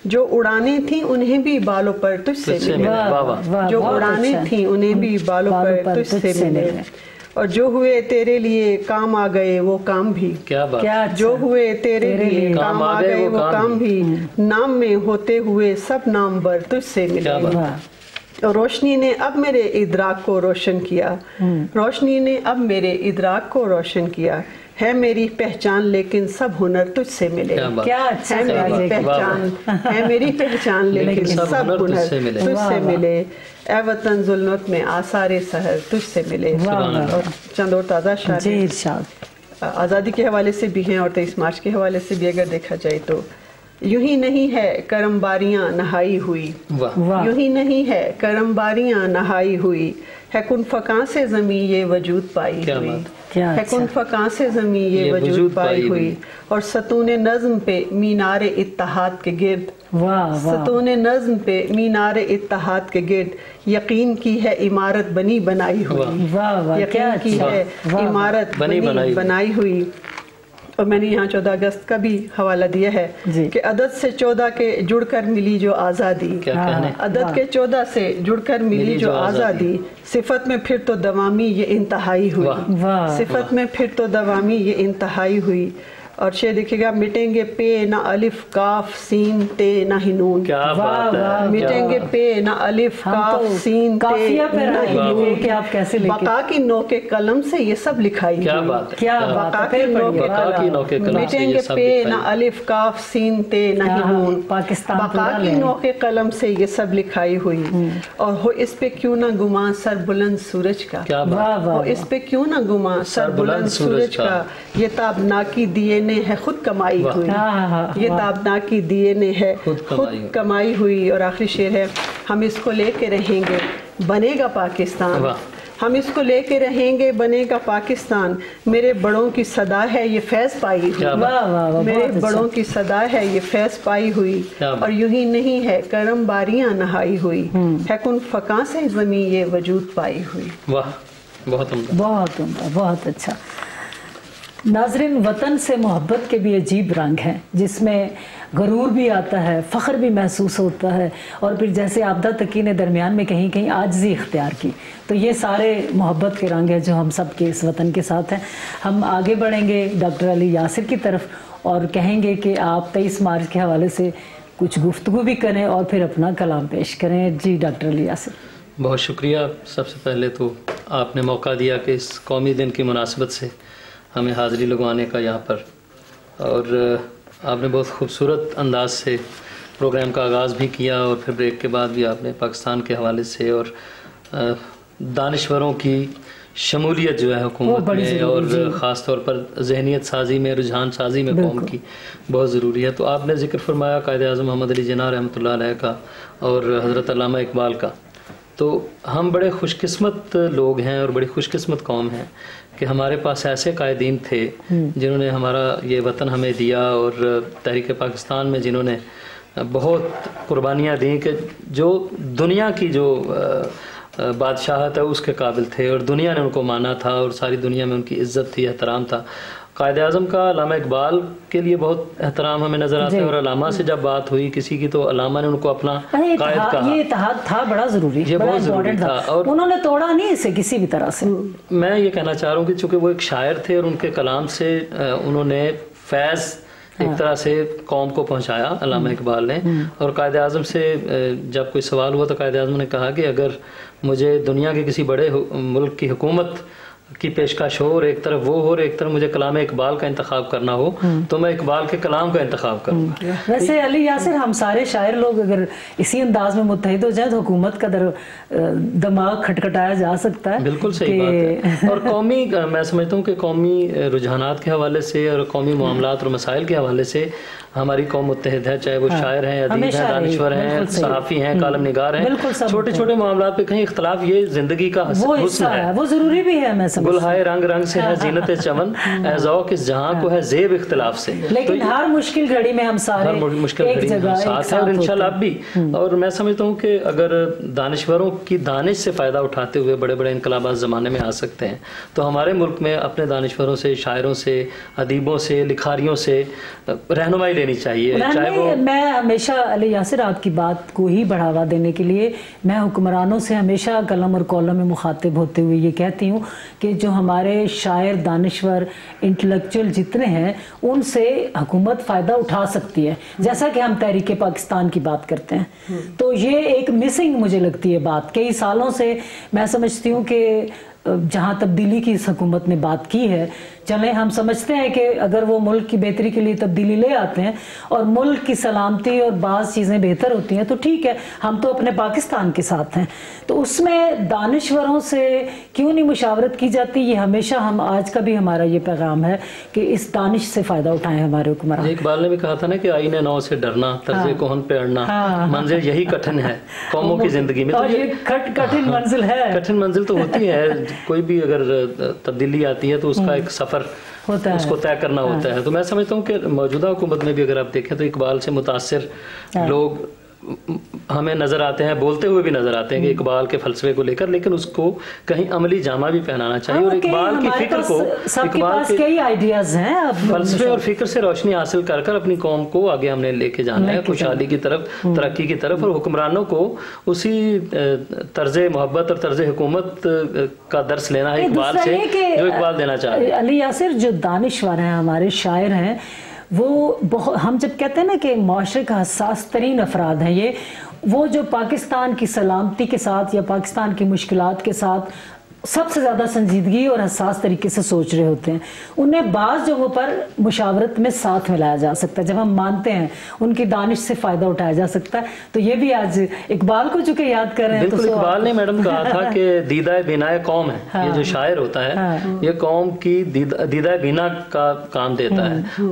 S5: جو اڑانے تھیں انہیں بھی بالوں پر تجھ سے ملے، جو اڑانے تھیں انہیں بھی بالوں پر تجھ سے ملے، اور جو ہوئے تیرے لیے کام آ گئے وہ کام بھی، جو ہوئے تیرے لیے کام آ گئے وہ کام بھی، نام میں ہوتے ہوئے سب نام بر تجھ سے ملے۔ روشنی نے اب میرے ادراک کو روشن کیا، روشنی نے اب میرے ادراک کو روشن کیا، ہے میری پہچان لیکن سب ہنر تجھ سے ملے، کیا اچھا ہے میری پہچان، ہے میری پہچان لیکن سب ہنر تجھ سے ملے، اے وطن ظلمت میں آثار سحر تجھ سے ملے۔ اور چند اور تازہ شعر آزادی کے حوالے سے بھی ہیں اور تیئیس مارچ کے حوالے سے بھی اگر دیکھا جائے تو، یوں ہی نہیں ہے کرم باریاں نہائی ہوئی، یوں ہی نہیں ہے کرم باریاں نہائی ہوئی، ہے کن فکاں سے زمین یہ وجود پائی ہوئی، ہے کن فکاں سے زمین یہ وجود پائی ہوئی، اور ستون نظم پہ مینار اتحاد کے گرد، ستون نظم پہ مینار اتحاد کے گرد، یقین کی ہے عمارت بنی بنائی ہوئی، یقین کی ہے عمارت بنی بنائی ہوئی۔ اور میں نے یہاں چودہ اگست کا بھی حوالہ دیا ہے کہ عدد سے چودہ کے جڑ کر ملی جو آزادی، عدد کے چودہ سے جڑ کر ملی جو آزادی، صفت میں پھر تو دوامی یہ انتہائی ہوئی، صفت میں پھر تو دوامی یہ انتہائی ہوئی۔ اور شعر دیکھیے گا، مٹیں گے پے نہ الف کاف سین تے نہ ہی نون، مٹیں گے پے نہ الف کاف سین تے نہ ہی نون، بقا کی نو کے قلم سے یہ سب لکھائی ہوئی، بقا کی نو کے قلم، مٹیں گے پے نہ الف کاف سین تے نہ ہی نون، بقا کی نو کے قلم سے یہ سب لکھائی ہوئی۔ اور ہو اس پہ کیوں نہ گمان سر بلند سورج کا، ہو اس پہ کیوں نہ گمان سر بلند سورج کا، یہ تابناکی دیے ہے خود کمائی ہوئی، یہ تابناکی دیے نے ہے خود کمائی ہوئی۔ اور آخری شعر ہے، ہم اس کو لے کے رہیں گے بنے گا پاکستان، ہم اس کو لے کے رہیں گے بنے گا پاکستان، میرے بڑوں کی صدا ہے یہ فیض پائی ہوئی، میرے بڑوں کی صدا ہے یہ فیض پائی ہوئی، اور یوں ہی نہیں ہے کرم باریاں نہائی ہوئی، ہے کن فکاں سے زمین یہ وجود پائی ہوئی۔
S1: واہ، بہت عمدہ، بہت عمدہ، بہت اچھا۔ ناظرین، وطن سے محبت کے بھی عجیب رنگ ہیں، جس میں غرور بھی آتا ہے، فخر بھی محسوس ہوتا ہے، اور پھر جیسے عابدہ تقی نے درمیان میں کہیں کہیں عاجزی اختیار کی، تو یہ سارے محبت کے رنگ ہیں جو ہم سب کے اس وطن کے ساتھ ہیں۔ ہم آگے بڑھیں گے ڈاکٹر علی یاسر کی طرف اور کہیں گے کہ آپ تیئیس مارچ کے حوالے سے کچھ گفتگو بھی کریں اور پھر اپنا کلام پیش کریں۔ جی ڈاکٹر علی یاسر۔
S6: بہت شکریہ۔ سب سے پہلے تو آپ نے موقع دیا کہ اس قومی دن کی مناسبت سے ہمیں حاضری لگوانے کا یہاں پر، اور آپ نے بہت خوبصورت انداز سے پروگرام کا آغاز بھی کیا، اور پھر بریک کے بعد بھی آپ نے پاکستان کے حوالے سے اور دانشوروں کی شمولیت جو ہے حکومت میں، اور خاص طور پر ذہنیت سازی میں، رجحان سازی میں قوم کی بہت ضروری ہے۔ تو آپ نے ذکر فرمایا قائد اعظم محمد علی جناح رحمۃ اللہ علیہ کا اور حضرت علامہ اقبال کا، تو ہم بڑے خوش قسمت لوگ ہیں اور بڑی خوش قسمت قوم ہیں کہ ہمارے پاس ایسے قائدین تھے جنہوں نے ہمارا یہ وطن ہمیں دیا، اور تحریک پاکستان میں جنہوں نے بہت قربانیاں دیں، کہ جو دنیا کی جو بادشاہت ہے اس کے قابل تھے، اور دنیا نے ان کو مانا تھا، اور ساری دنیا میں ان کی عزت تھی، احترام تھا۔ قائد اعظم کا علامہ اقبال کے لیے بہت احترام ہمیں نظر آتا ہے، اور علامہ سے جب بات ہوئی کسی کی تو علامہ نے ان کو اپنا قائد کہا۔
S1: یہ اتحاد تھا بڑا ضروری،
S6: یہ بہت ضروری تھا، اور
S1: انہوں نے توڑا نہیں اسے کسی بھی طرح سے۔
S6: میں یہ کہنا چاہ رہا ہوں کہ چونکہ وہ ایک شاعر تھے اور ان کے کلام سے انہوں نے فیض ایک طرح سے قوم کو پہنچایا علامہ اقبال نے، اور قائد اعظم سے جب کوئی سوال ہوا تو قائد اعظم نے کہا کہ اگر مجھے دنیا کے کسی بڑے ملک کی حکومت کی پیشکش ہو اور ایک طرف وہ ہو اور ایک طرف مجھے کلام اقبال کا انتخاب کرنا ہو تو میں اقبال کے کلام کا انتخاب کروں گا۔
S1: ویسے علی یاسر، ہم سارے شاعر لوگ اگر اسی انداز میں متحد ہو جائیں تو حکومت کا در دماغ کھٹکھٹایا جا سکتا ہے۔
S6: بالکل صحیح بات ہے، اور قومی میں سمجھتا ہوں کہ قومی رجحانات کے حوالے سے اور قومی معاملات اور مسائل کے حوالے سے ہماری قوم متحد ہے، چاہے وہ شاعر ہیں، ادیب ہیں، دانشور ہیں، صحافی ہیں، کالم نگار ہیں، چھوٹے چھوٹے معاملات پہ کہیں اختلاف یہ زندگی کا حسن ہے،
S1: وہ ضروری بھی ہے۔ میں
S6: گل ہائے رنگ رنگ سے ہے زینت چمن، اے ذوق اس جہاں کو ہے زیب اختلاف سے،
S1: لیکن ہر مشکل گھڑی میں ہم سارے
S6: ہر مشکل گھڑی میں ہم ساتھ ہیں، اور انشاءاللہ اب بھی۔ اور میں سمجھتا ہوں کہ اگر دانشوروں کی دانش سے فائدہ اٹھاتے ہوئے بڑے بڑے انقلابات زمانے میں آ سکتے ہیں تو ہمارے ملک میں اپنے دانشوروں سے، شاعروں سے، ادیبوں سے، لکھاریوں سے رہنمائی लेनी चाहिए, चाहे वो।
S1: मैं हमेशा अली यासिर आपकी बात को ही बढ़ावा देने के लिए मैं हुक्मरानों से हमेशा कलम और कॉलम में मुखातिब होते हुए ये कहती हूँ कि जो हमारे शायर, दानिश्वर, इंटेलेक्चुअल जितने हैं उनसे हुकूमत फ़ायदा उठा सकती है। जैसा कि हम तहरीक पाकिस्तान की बात करते हैं, तो ये एक मिसिंग मुझे लगती है बात। कई सालों से मैं समझती हूँ कि जहाँ तब्दीली की इस हुकूमत ने बात की है, चलें हम समझते हैं कि अगर वो मुल्क की बेहतरी के लिए तब्दीली ले आते हैं और मुल्क की सलामती और बाज़ चीज़ें बेहतर होती हैं तो ठीक है, हम तो अपने पाकिस्तान के साथ हैं। तो उसमें दानिश्वरों से क्यों नहीं मुशावरत की जाती? ये हमेशा हम आज का भी हमारा ये पैगाम है कि इस दानिश से फ़ायदा उठाएं हमारे हुक्मरान।
S6: इकबाल ने भी कहा था ना कि आईने नौ से डरना, तर्ज़े कोहन पे अड़ना,
S1: हाँ,
S6: मंजिल यही कठिन है कौमों की ज़िंदगी में।
S1: और तो ये कट कठिन मंजिल है,
S6: कठिन मंजिल तो होती है। कोई भी अगर तब्दीली आती है तो उसका एक सफ़र होता है, उसको तय करना होता हाँ। है। तो मैं समझता हूँ कि मौजूदा हुकूमत में भी अगर आप देखें तो इकबाल से मुतासिर हाँ। लोग हमें नजर आते हैं, बोलते हुए भी नजर आते हैं कि इकबाल के फलसफे को लेकर, लेकिन उसको कहीं अमली जामा भी पहनाना चाहिए। और इकबाल की फिक्र को, इकबाल के कई
S1: आइडियाज हैं,
S6: फलसफे और फिक्र से रोशनी हासिल कर कर अपनी कौम को आगे हमने लेके जाना है, खुशहाली की तरफ, तरक्की की तरफ। और हुक्मरानों को उसी तर्ज मोहब्बत और तर्ज हुकूमत का दर्स लेना है इकबाल से, जो इकबाल देना चाह रहे हैं।
S1: अली यासिर जो दानिश्वर हैं, हमारे शायर हैं, वो बहुत, हम जब कहते हैं ना कि माशरे का हसास तरीन अफराद हैं ये, वो जो पाकिस्तान की सलामती के साथ या पाकिस्तान की मुश्किलात के साथ सबसे ज़्यादा संजीदगी और हसास तरीके से सोच रहे होते हैं, उन्हें बाज़ जगहों पर मुशावरत में साथ मिलाया जा सकता है। जब हम मानते हैं उनकी दानिश से फ़ायदा उठाया जा सकता है, तो ये भी आज इकबाल को चूँकि याद कर रहे हैं।
S6: बिल्कुल, तो इकबाल ने मैडम कहा था कि दीदा बिनाए कौम है, हाँ, ये जो शायर होता है, हाँ, ये कौम की दीदा, दीदा बिना का काम देता है।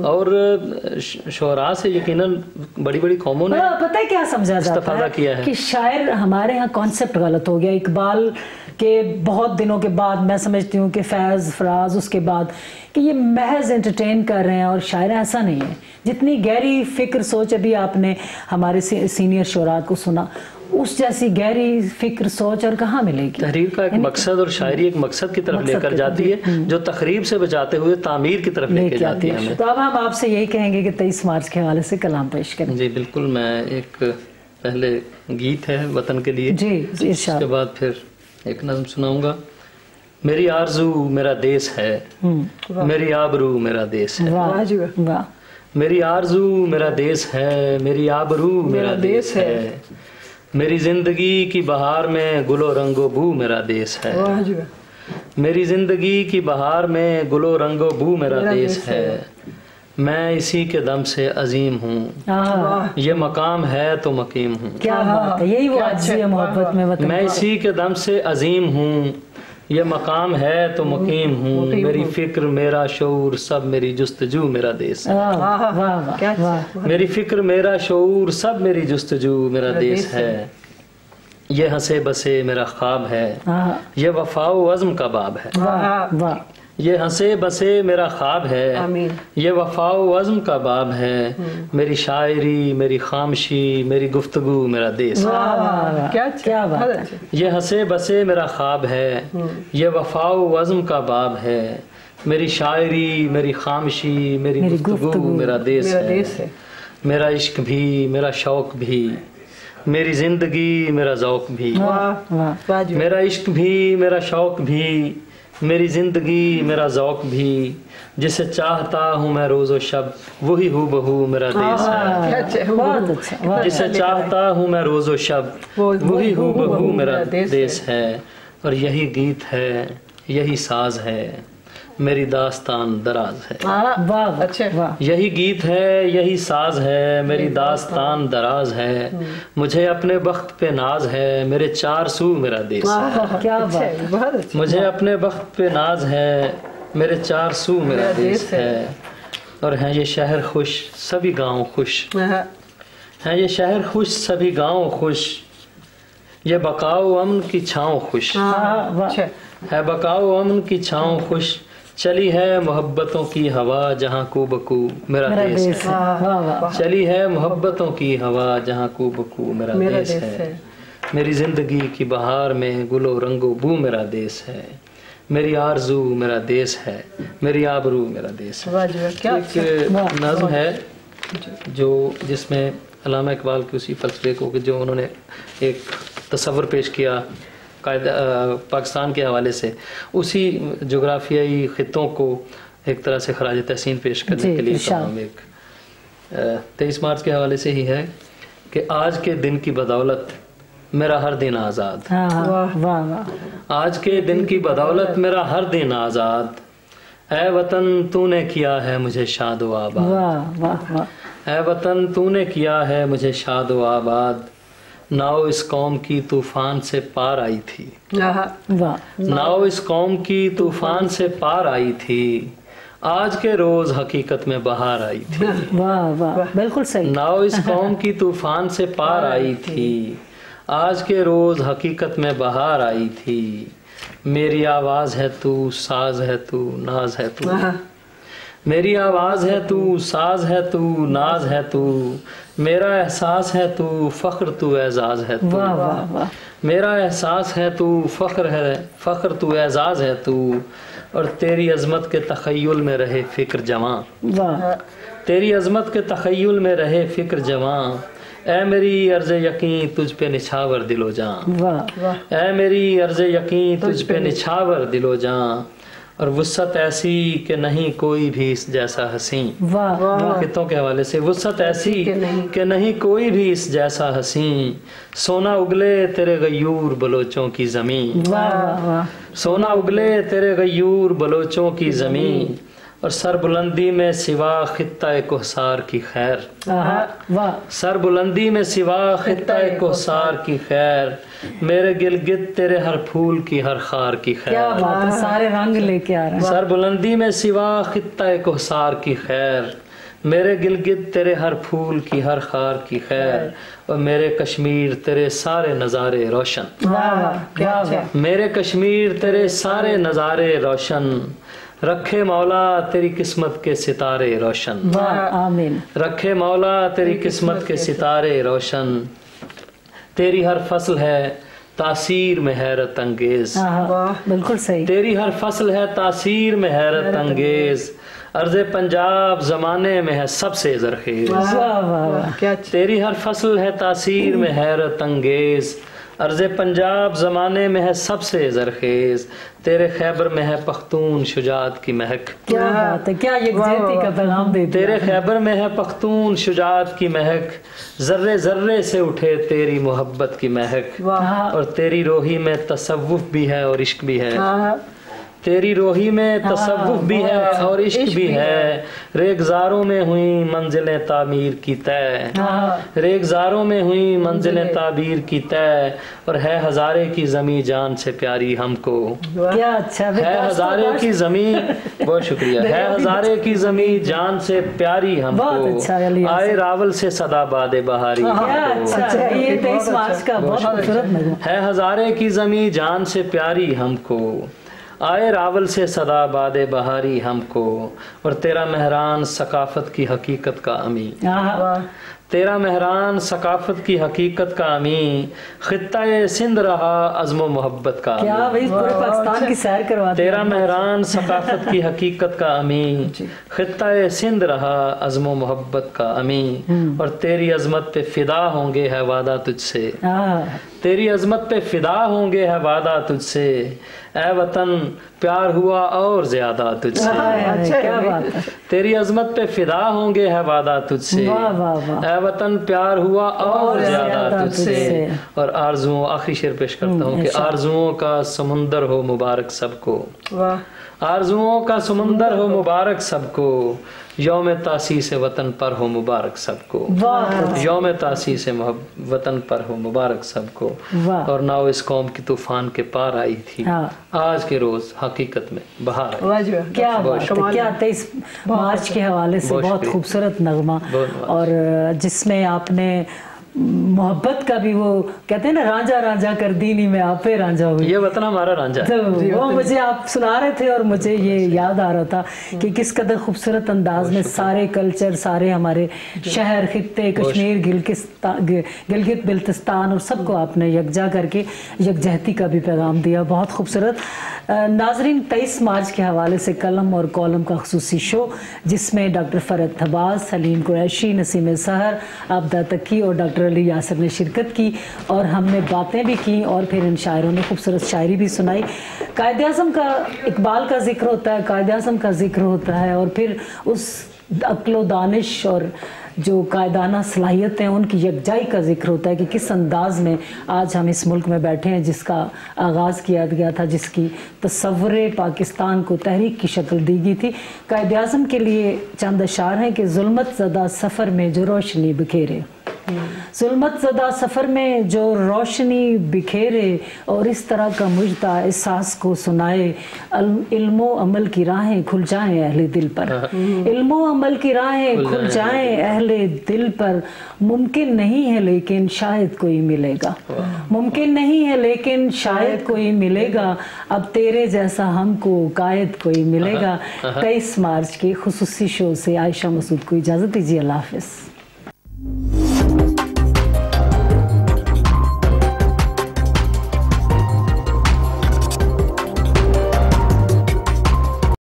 S6: और शोरा से यकीनन बड़ी बड़ी कौमों ने
S1: पता है क्या समझा जाता है किया है कि शायर, हमारे यहाँ कॉन्सेप्ट गलत हो गया। इकबाल के बहुत दिनों के बाद मैं समझती हूँ कि फैज़, फराज, उसके बाद कि ये महज एंटरटेन कर रहे हैं, और शायर ऐसा नहीं है। जितनी गहरी फिक्र सोच, अभी आपने हमारे सीनियर शोरात को सुना, उस जैसी गहरी फिक्र सोच और कहाँ मिलेगी।
S6: तहरीर का एक मकसद और शायरी एक मकसद की तरफ लेकर जाती है, जो तकरीब से बचाते हुए तामीर की तरफ लेकर जाती है।
S1: तो अब हम आपसे यही कहेंगे कि तेईस मार्च के हवाले से कलाम पेश करें।
S6: जी बिल्कुल, मैं एक पहले गीत है वतन के लिए
S1: जी,
S6: उसके बाद फिर एक नज़्म सुनाऊंगा। मेरी आरज़ू मेरा देश है, मेरी आबरू मेरा देश है, मेरी आरज़ू मेरा देश है, मेरी आबरू मेरा देश है, मेरी जिंदगी की बहार में गुलो रंगो बू मेरा देश है, मेरी जिंदगी की बहार में गुलो रंगो बू मेरा देश है, मैं इसी के दम से अजीम हूँ, ये मकाम है तो मकीम हूँ।
S1: क्या बात है, यही वो आजिज़ मोहब्बत में वतन।
S6: मैं इसी के दम से अजीम हूँ, ये मकाम है तो मकीम हूँ, मेरी फिक्र मेरा शऊर सब मेरी जुस्तजू मेरा देश है, मेरी फिक्र मेरा शऊर सब मेरी जुस्तजू मेरा देश है, ये हंसे बसे मेरा ख्वाब है, ये वफाओ अज़्म का बाब है, ये हंसे बसे मेरा ख्वाब है, ये वफाओ अज़्म का बाब है, मेरी शायरी मेरी खामशी मेरी गुफ्तगू मेरा देश है,
S1: क्या क्या बात है।
S6: ये हंसे बसे मेरा ख्वाब है, ये वफाओ अज़्म का बाब है, मेरी शायरी मेरी खामशी मेरी गुफ्तगू मेरा देश है, मेरा इश्क भी मेरा शौक भी, मेरी जिंदगी मेरा ज़ौक़ भी, मेरा इश्क भी मेरा शौक भी, मेरी जिंदगी मेरा ज़ौक़ भी, जिसे चाहता हूँ मैं रोज़ो शब वही हूँ बहू मेरा देश है, जिसे चाहता हूँ मैं रोज़ो शब वही हूँ बहू मेरा देश है, और यही गीत है यही साज है मेरी दास्तान दराज है,
S1: वाह अच्छा,
S6: यही गीत है यही साज है मेरी दास्तान दराज है, मुझे अपने बख्त पे नाज है मेरे चार सू मेरा देश है,
S1: क्या बात,
S6: मुझे अपने बख्त पे नाज है मेरे चार सू मेरा देश है, और हैं ये शहर खुश सभी गाँव खुश, हैं ये शहर खुश सभी गाँव खुश, ये बकाओ अमन की छाँव खुश है, बकाओ अमन की छाँव खुश, चली है मोहब्बतों की हवा जहाँ को बकू मेरा देश है, चली है मोहब्बतों की हवा जहाँ को बकू मेरा देश है, मेरी जिंदगी की बहार में गुलो रंगो बू मेरा देश है, मेरी आरज़ू मेरा देश है, मेरी आबरू मेरा देश है।
S1: एक
S6: नज़्म है جو جس میں علامہ اقبال کے اسی فلسفے کو کہ جو انہوں نے ایک تصور پیش کیا قاعدہ پاکستان کے حوالے سے، اسی جغرافیائی خطوں کو ایک طرح سے خراج تحسین پیش کرنے کے لیے تمام ایک تیئیس مارچ کے حوالے سے ہی ہے کہ آج کے دن کی بدولت میرا ہر دن آزاد، آج کے دن کی بدولت میرا ہر دن آزاد، اے وطن تو نے کیا ہے مجھے شاد و آباد، اے وطن تو نے کیا ہے مجھے شاد و آباد، ناؤ اس قوم کی طوفان سے پار آئی تھی، ناؤ اس قوم کی طوفان سے پار آئی تھی، آج کے روز حقیقت میں بہار آئی تھی،
S1: بالکل صحیح،
S6: ناؤ اس قوم کی طوفان سے پار آئی تھی، آج کے روز حقیقت میں بہار آئی تھی، میری آواز ہے تو ساز ہے تو ناز ہے تو، میری آواز ہے تو ساز ہے تو ناز ہے تو، میرا احساس ہے تو فخر تو اعزاز ہے تو، میرا احساس ہے تو فخر ہے فخر تو اعزاز ہے تو، اور تیری عظمت کے تخیل میں رہے فکر جواں، تیری عظمت کے تخیل میں رہے فکر جواں، اے میری عرض یقین تجھ پہ نچھاور دل و جان، اے میری عرض یقین تجھ پہ نچھاور دل و جان، اور وسعت ایسی کہ نہیں کوئی بھی اس جیسا حسین، خطوں کے حوالے سے وسعت ایسی کہ نہیں کوئی بھی اس جیسا حسین، سونا اگلے تیرے غیور بلوچوں کی زمین، سونا اگلے تیرے غیور بلوچوں کی زمین، اور سر بلندی میں سوا خطہ کوہسار کی خیر، سر بلندی میں سوا خطہ کوہسار کی خیر، میرے گلگت تیرے ہر پھول کی ہر خار کی خیر،
S1: سارے رنگ لے کے آ رہے ہیں،
S6: سر بلندی میں سوا خطہ کوہسار کی خیر، میرے گلگت تیرے ہر پھول کی ہر خار کی خیر، اور میرے کشمیر تیرے سارے نظارے روشن، میرے کشمیر تیرے سارے نظارے روشن، رکھے مولا تیری قسمت کے ستارے روشن،
S1: آمین،
S6: رکھے مولا تیری قسمت کے ستارے روشن، تیری ہر فصل ہے تاثیر میں حیرت انگیز،
S1: بالکل صحیح،
S6: تیری ہر فصل ہے تاثیر میں حیرت انگیز، ارض پنجاب زمانے میں ہے سب سے زرخیز، تیری ہر فصل ہے تاثیر میں حیرت انگیز، ارض پنجاب زمانے میں ہے سب سے زرخیز، تیرے خیبر میں ہے پختون شجاعت کی مہک،
S1: کیا بات ہے، کیا یکجہتی کا پیغام دے دیا،
S6: تیرے خیبر میں ہے پختون شجاعت کی مہک، ذرے ذرے سے اٹھے تیری محبت کی مہک، اور تیری روحی میں تصوف بھی ہے اور عشق بھی ہے، تیری روحی میں تصوف بھی ہے اور عشق بھی ہے، ریگزاروں میں ہوئی منزلیں تعمیر کی طے، ریگزاروں میں ہوئی منزلیں تعبیر کی طے، اور ہے ہزارے کی زمیں جان سے پیاری ہم کو،
S1: کیا اچھا
S6: ہے ہزارے کی زمین، بہت شکریہ، ہے ہزارے کی زمیں جان سے پیاری ہم کو، آئے راول سے صدا باد بہاری ہم کو، ہے ہزارے کی زمیں جان سے پیاری ہم کو، آئے راول سے صدا باد بہاری ہم کو، اور تیرا مہران ثقافت کی حقیقت کا امین، تیرا مہران ثقافت کی حقیقت کا امین، خطہ سندھ رہا عزم و محبت کا امین، تیرا مہران ثقافت کی حقیقت کا امین، خطہ سندھ رہا عزم و محبت کا امین، اور تیری عظمت پہ فدا ہوں گے ہے وعدہ تجھ سے، تیری عظمت پہ فدا ہوں گے ہے وعدہ تجھ سے، اے وطن پیار ہوا اور زیادہ تجھ سے، تیری عظمت پہ فدا ہوں گے ہے وعدہ تجھ سے، اے وطن پیار ہوا اور زیادہ تجھ سے، اور آرزوؤں، آخری شعر پیش کرتا ہوں کہ آرزوؤں کا سمندر ہو مبارک سب کو، آرزوؤں کا سمندر ہو مبارک سب کو، یوم تاسیس وطن پر ہو مبارک سب کو، یوم تاسیس وطن پر ہو مبارک سب کو، اور ناؤ اس قوم کی طوفان کے پار آئی تھی، آج کے روز حقیقت میں بہار آئی،
S1: کیا بات ہے، کیا تیئیس مارچ کے حوالے سے بہت خوبصورت نغمہ، اور جس میں آپ نے मोहब्बत का भी, वो कहते हैं ना रांझा रांझा कर दीनी में आप पे रांझा हुई,
S6: ये वतन हमारा रांझा है।
S1: तो वो मुझे आप सुना रहे थे और मुझे ये याद आ रहा था कि किस कदर खूबसूरत अंदाज में सारे कल्चर, सारे हमारे शहर, खित्ते, कश्मीर, गिलगिस्तान, गिलगित बिल्तिस्तान और सबको आपने यकजा करके यकजहती का भी पैगाम दिया। बहुत खूबसूरत। नाजरीन, तेईस मार्च के हवाले से कलम और कॉलम का खुसूसी शो जिसमें डॉक्टर फरद थबास, सलीम कुरैशी, नसीम सहर, आबदा तकी और डॉक्टर अली यासर ने शिरकत की और हमने बातें भी की और फिर इन शायरों ने खूबसूरत शायरी भी सुनाई। कायद आज़म का, इकबाल का जिक्र होता है, कायद आज़म का जिक्र होता है और फिर उस अक्लो दानिश और जो कायदाना सलाहियत हैं उनकी यकजाई का जिक्र होता है कि किस अंदाज में आज हम इस मुल्क में बैठे हैं जिसका आगाज़ किया गया था, जिसकी तस्वुर पाकिस्तान को तहरीक की शक्ल दी गई थी। कायद आज़म के लिए चंद अशार हैं कि जुल्मत ज़दा सफ़र में जो रोशनी बिखेरे, जुल्मत ज़दा सफ़र में जो रोशनी बिखेरे और इस तरह का मुजदा एहसास को सुनाए, इल्मो अमल की राहें खुल जाएं अहले दिल पर, इल्मो अमल की राहें खुल जाएं अहले दिल पर, मुमकिन नहीं है लेकिन शायद कोई मिलेगा, मुमकिन नहीं है लेकिन शायद कोई मिलेगा, अब तेरे जैसा हमको कायद कोई मिलेगा। तेईस मार्च के खुसूसी शो से आयशा मसूद को इजाज़त दीजिए। अल्लाह हाफ़िज़।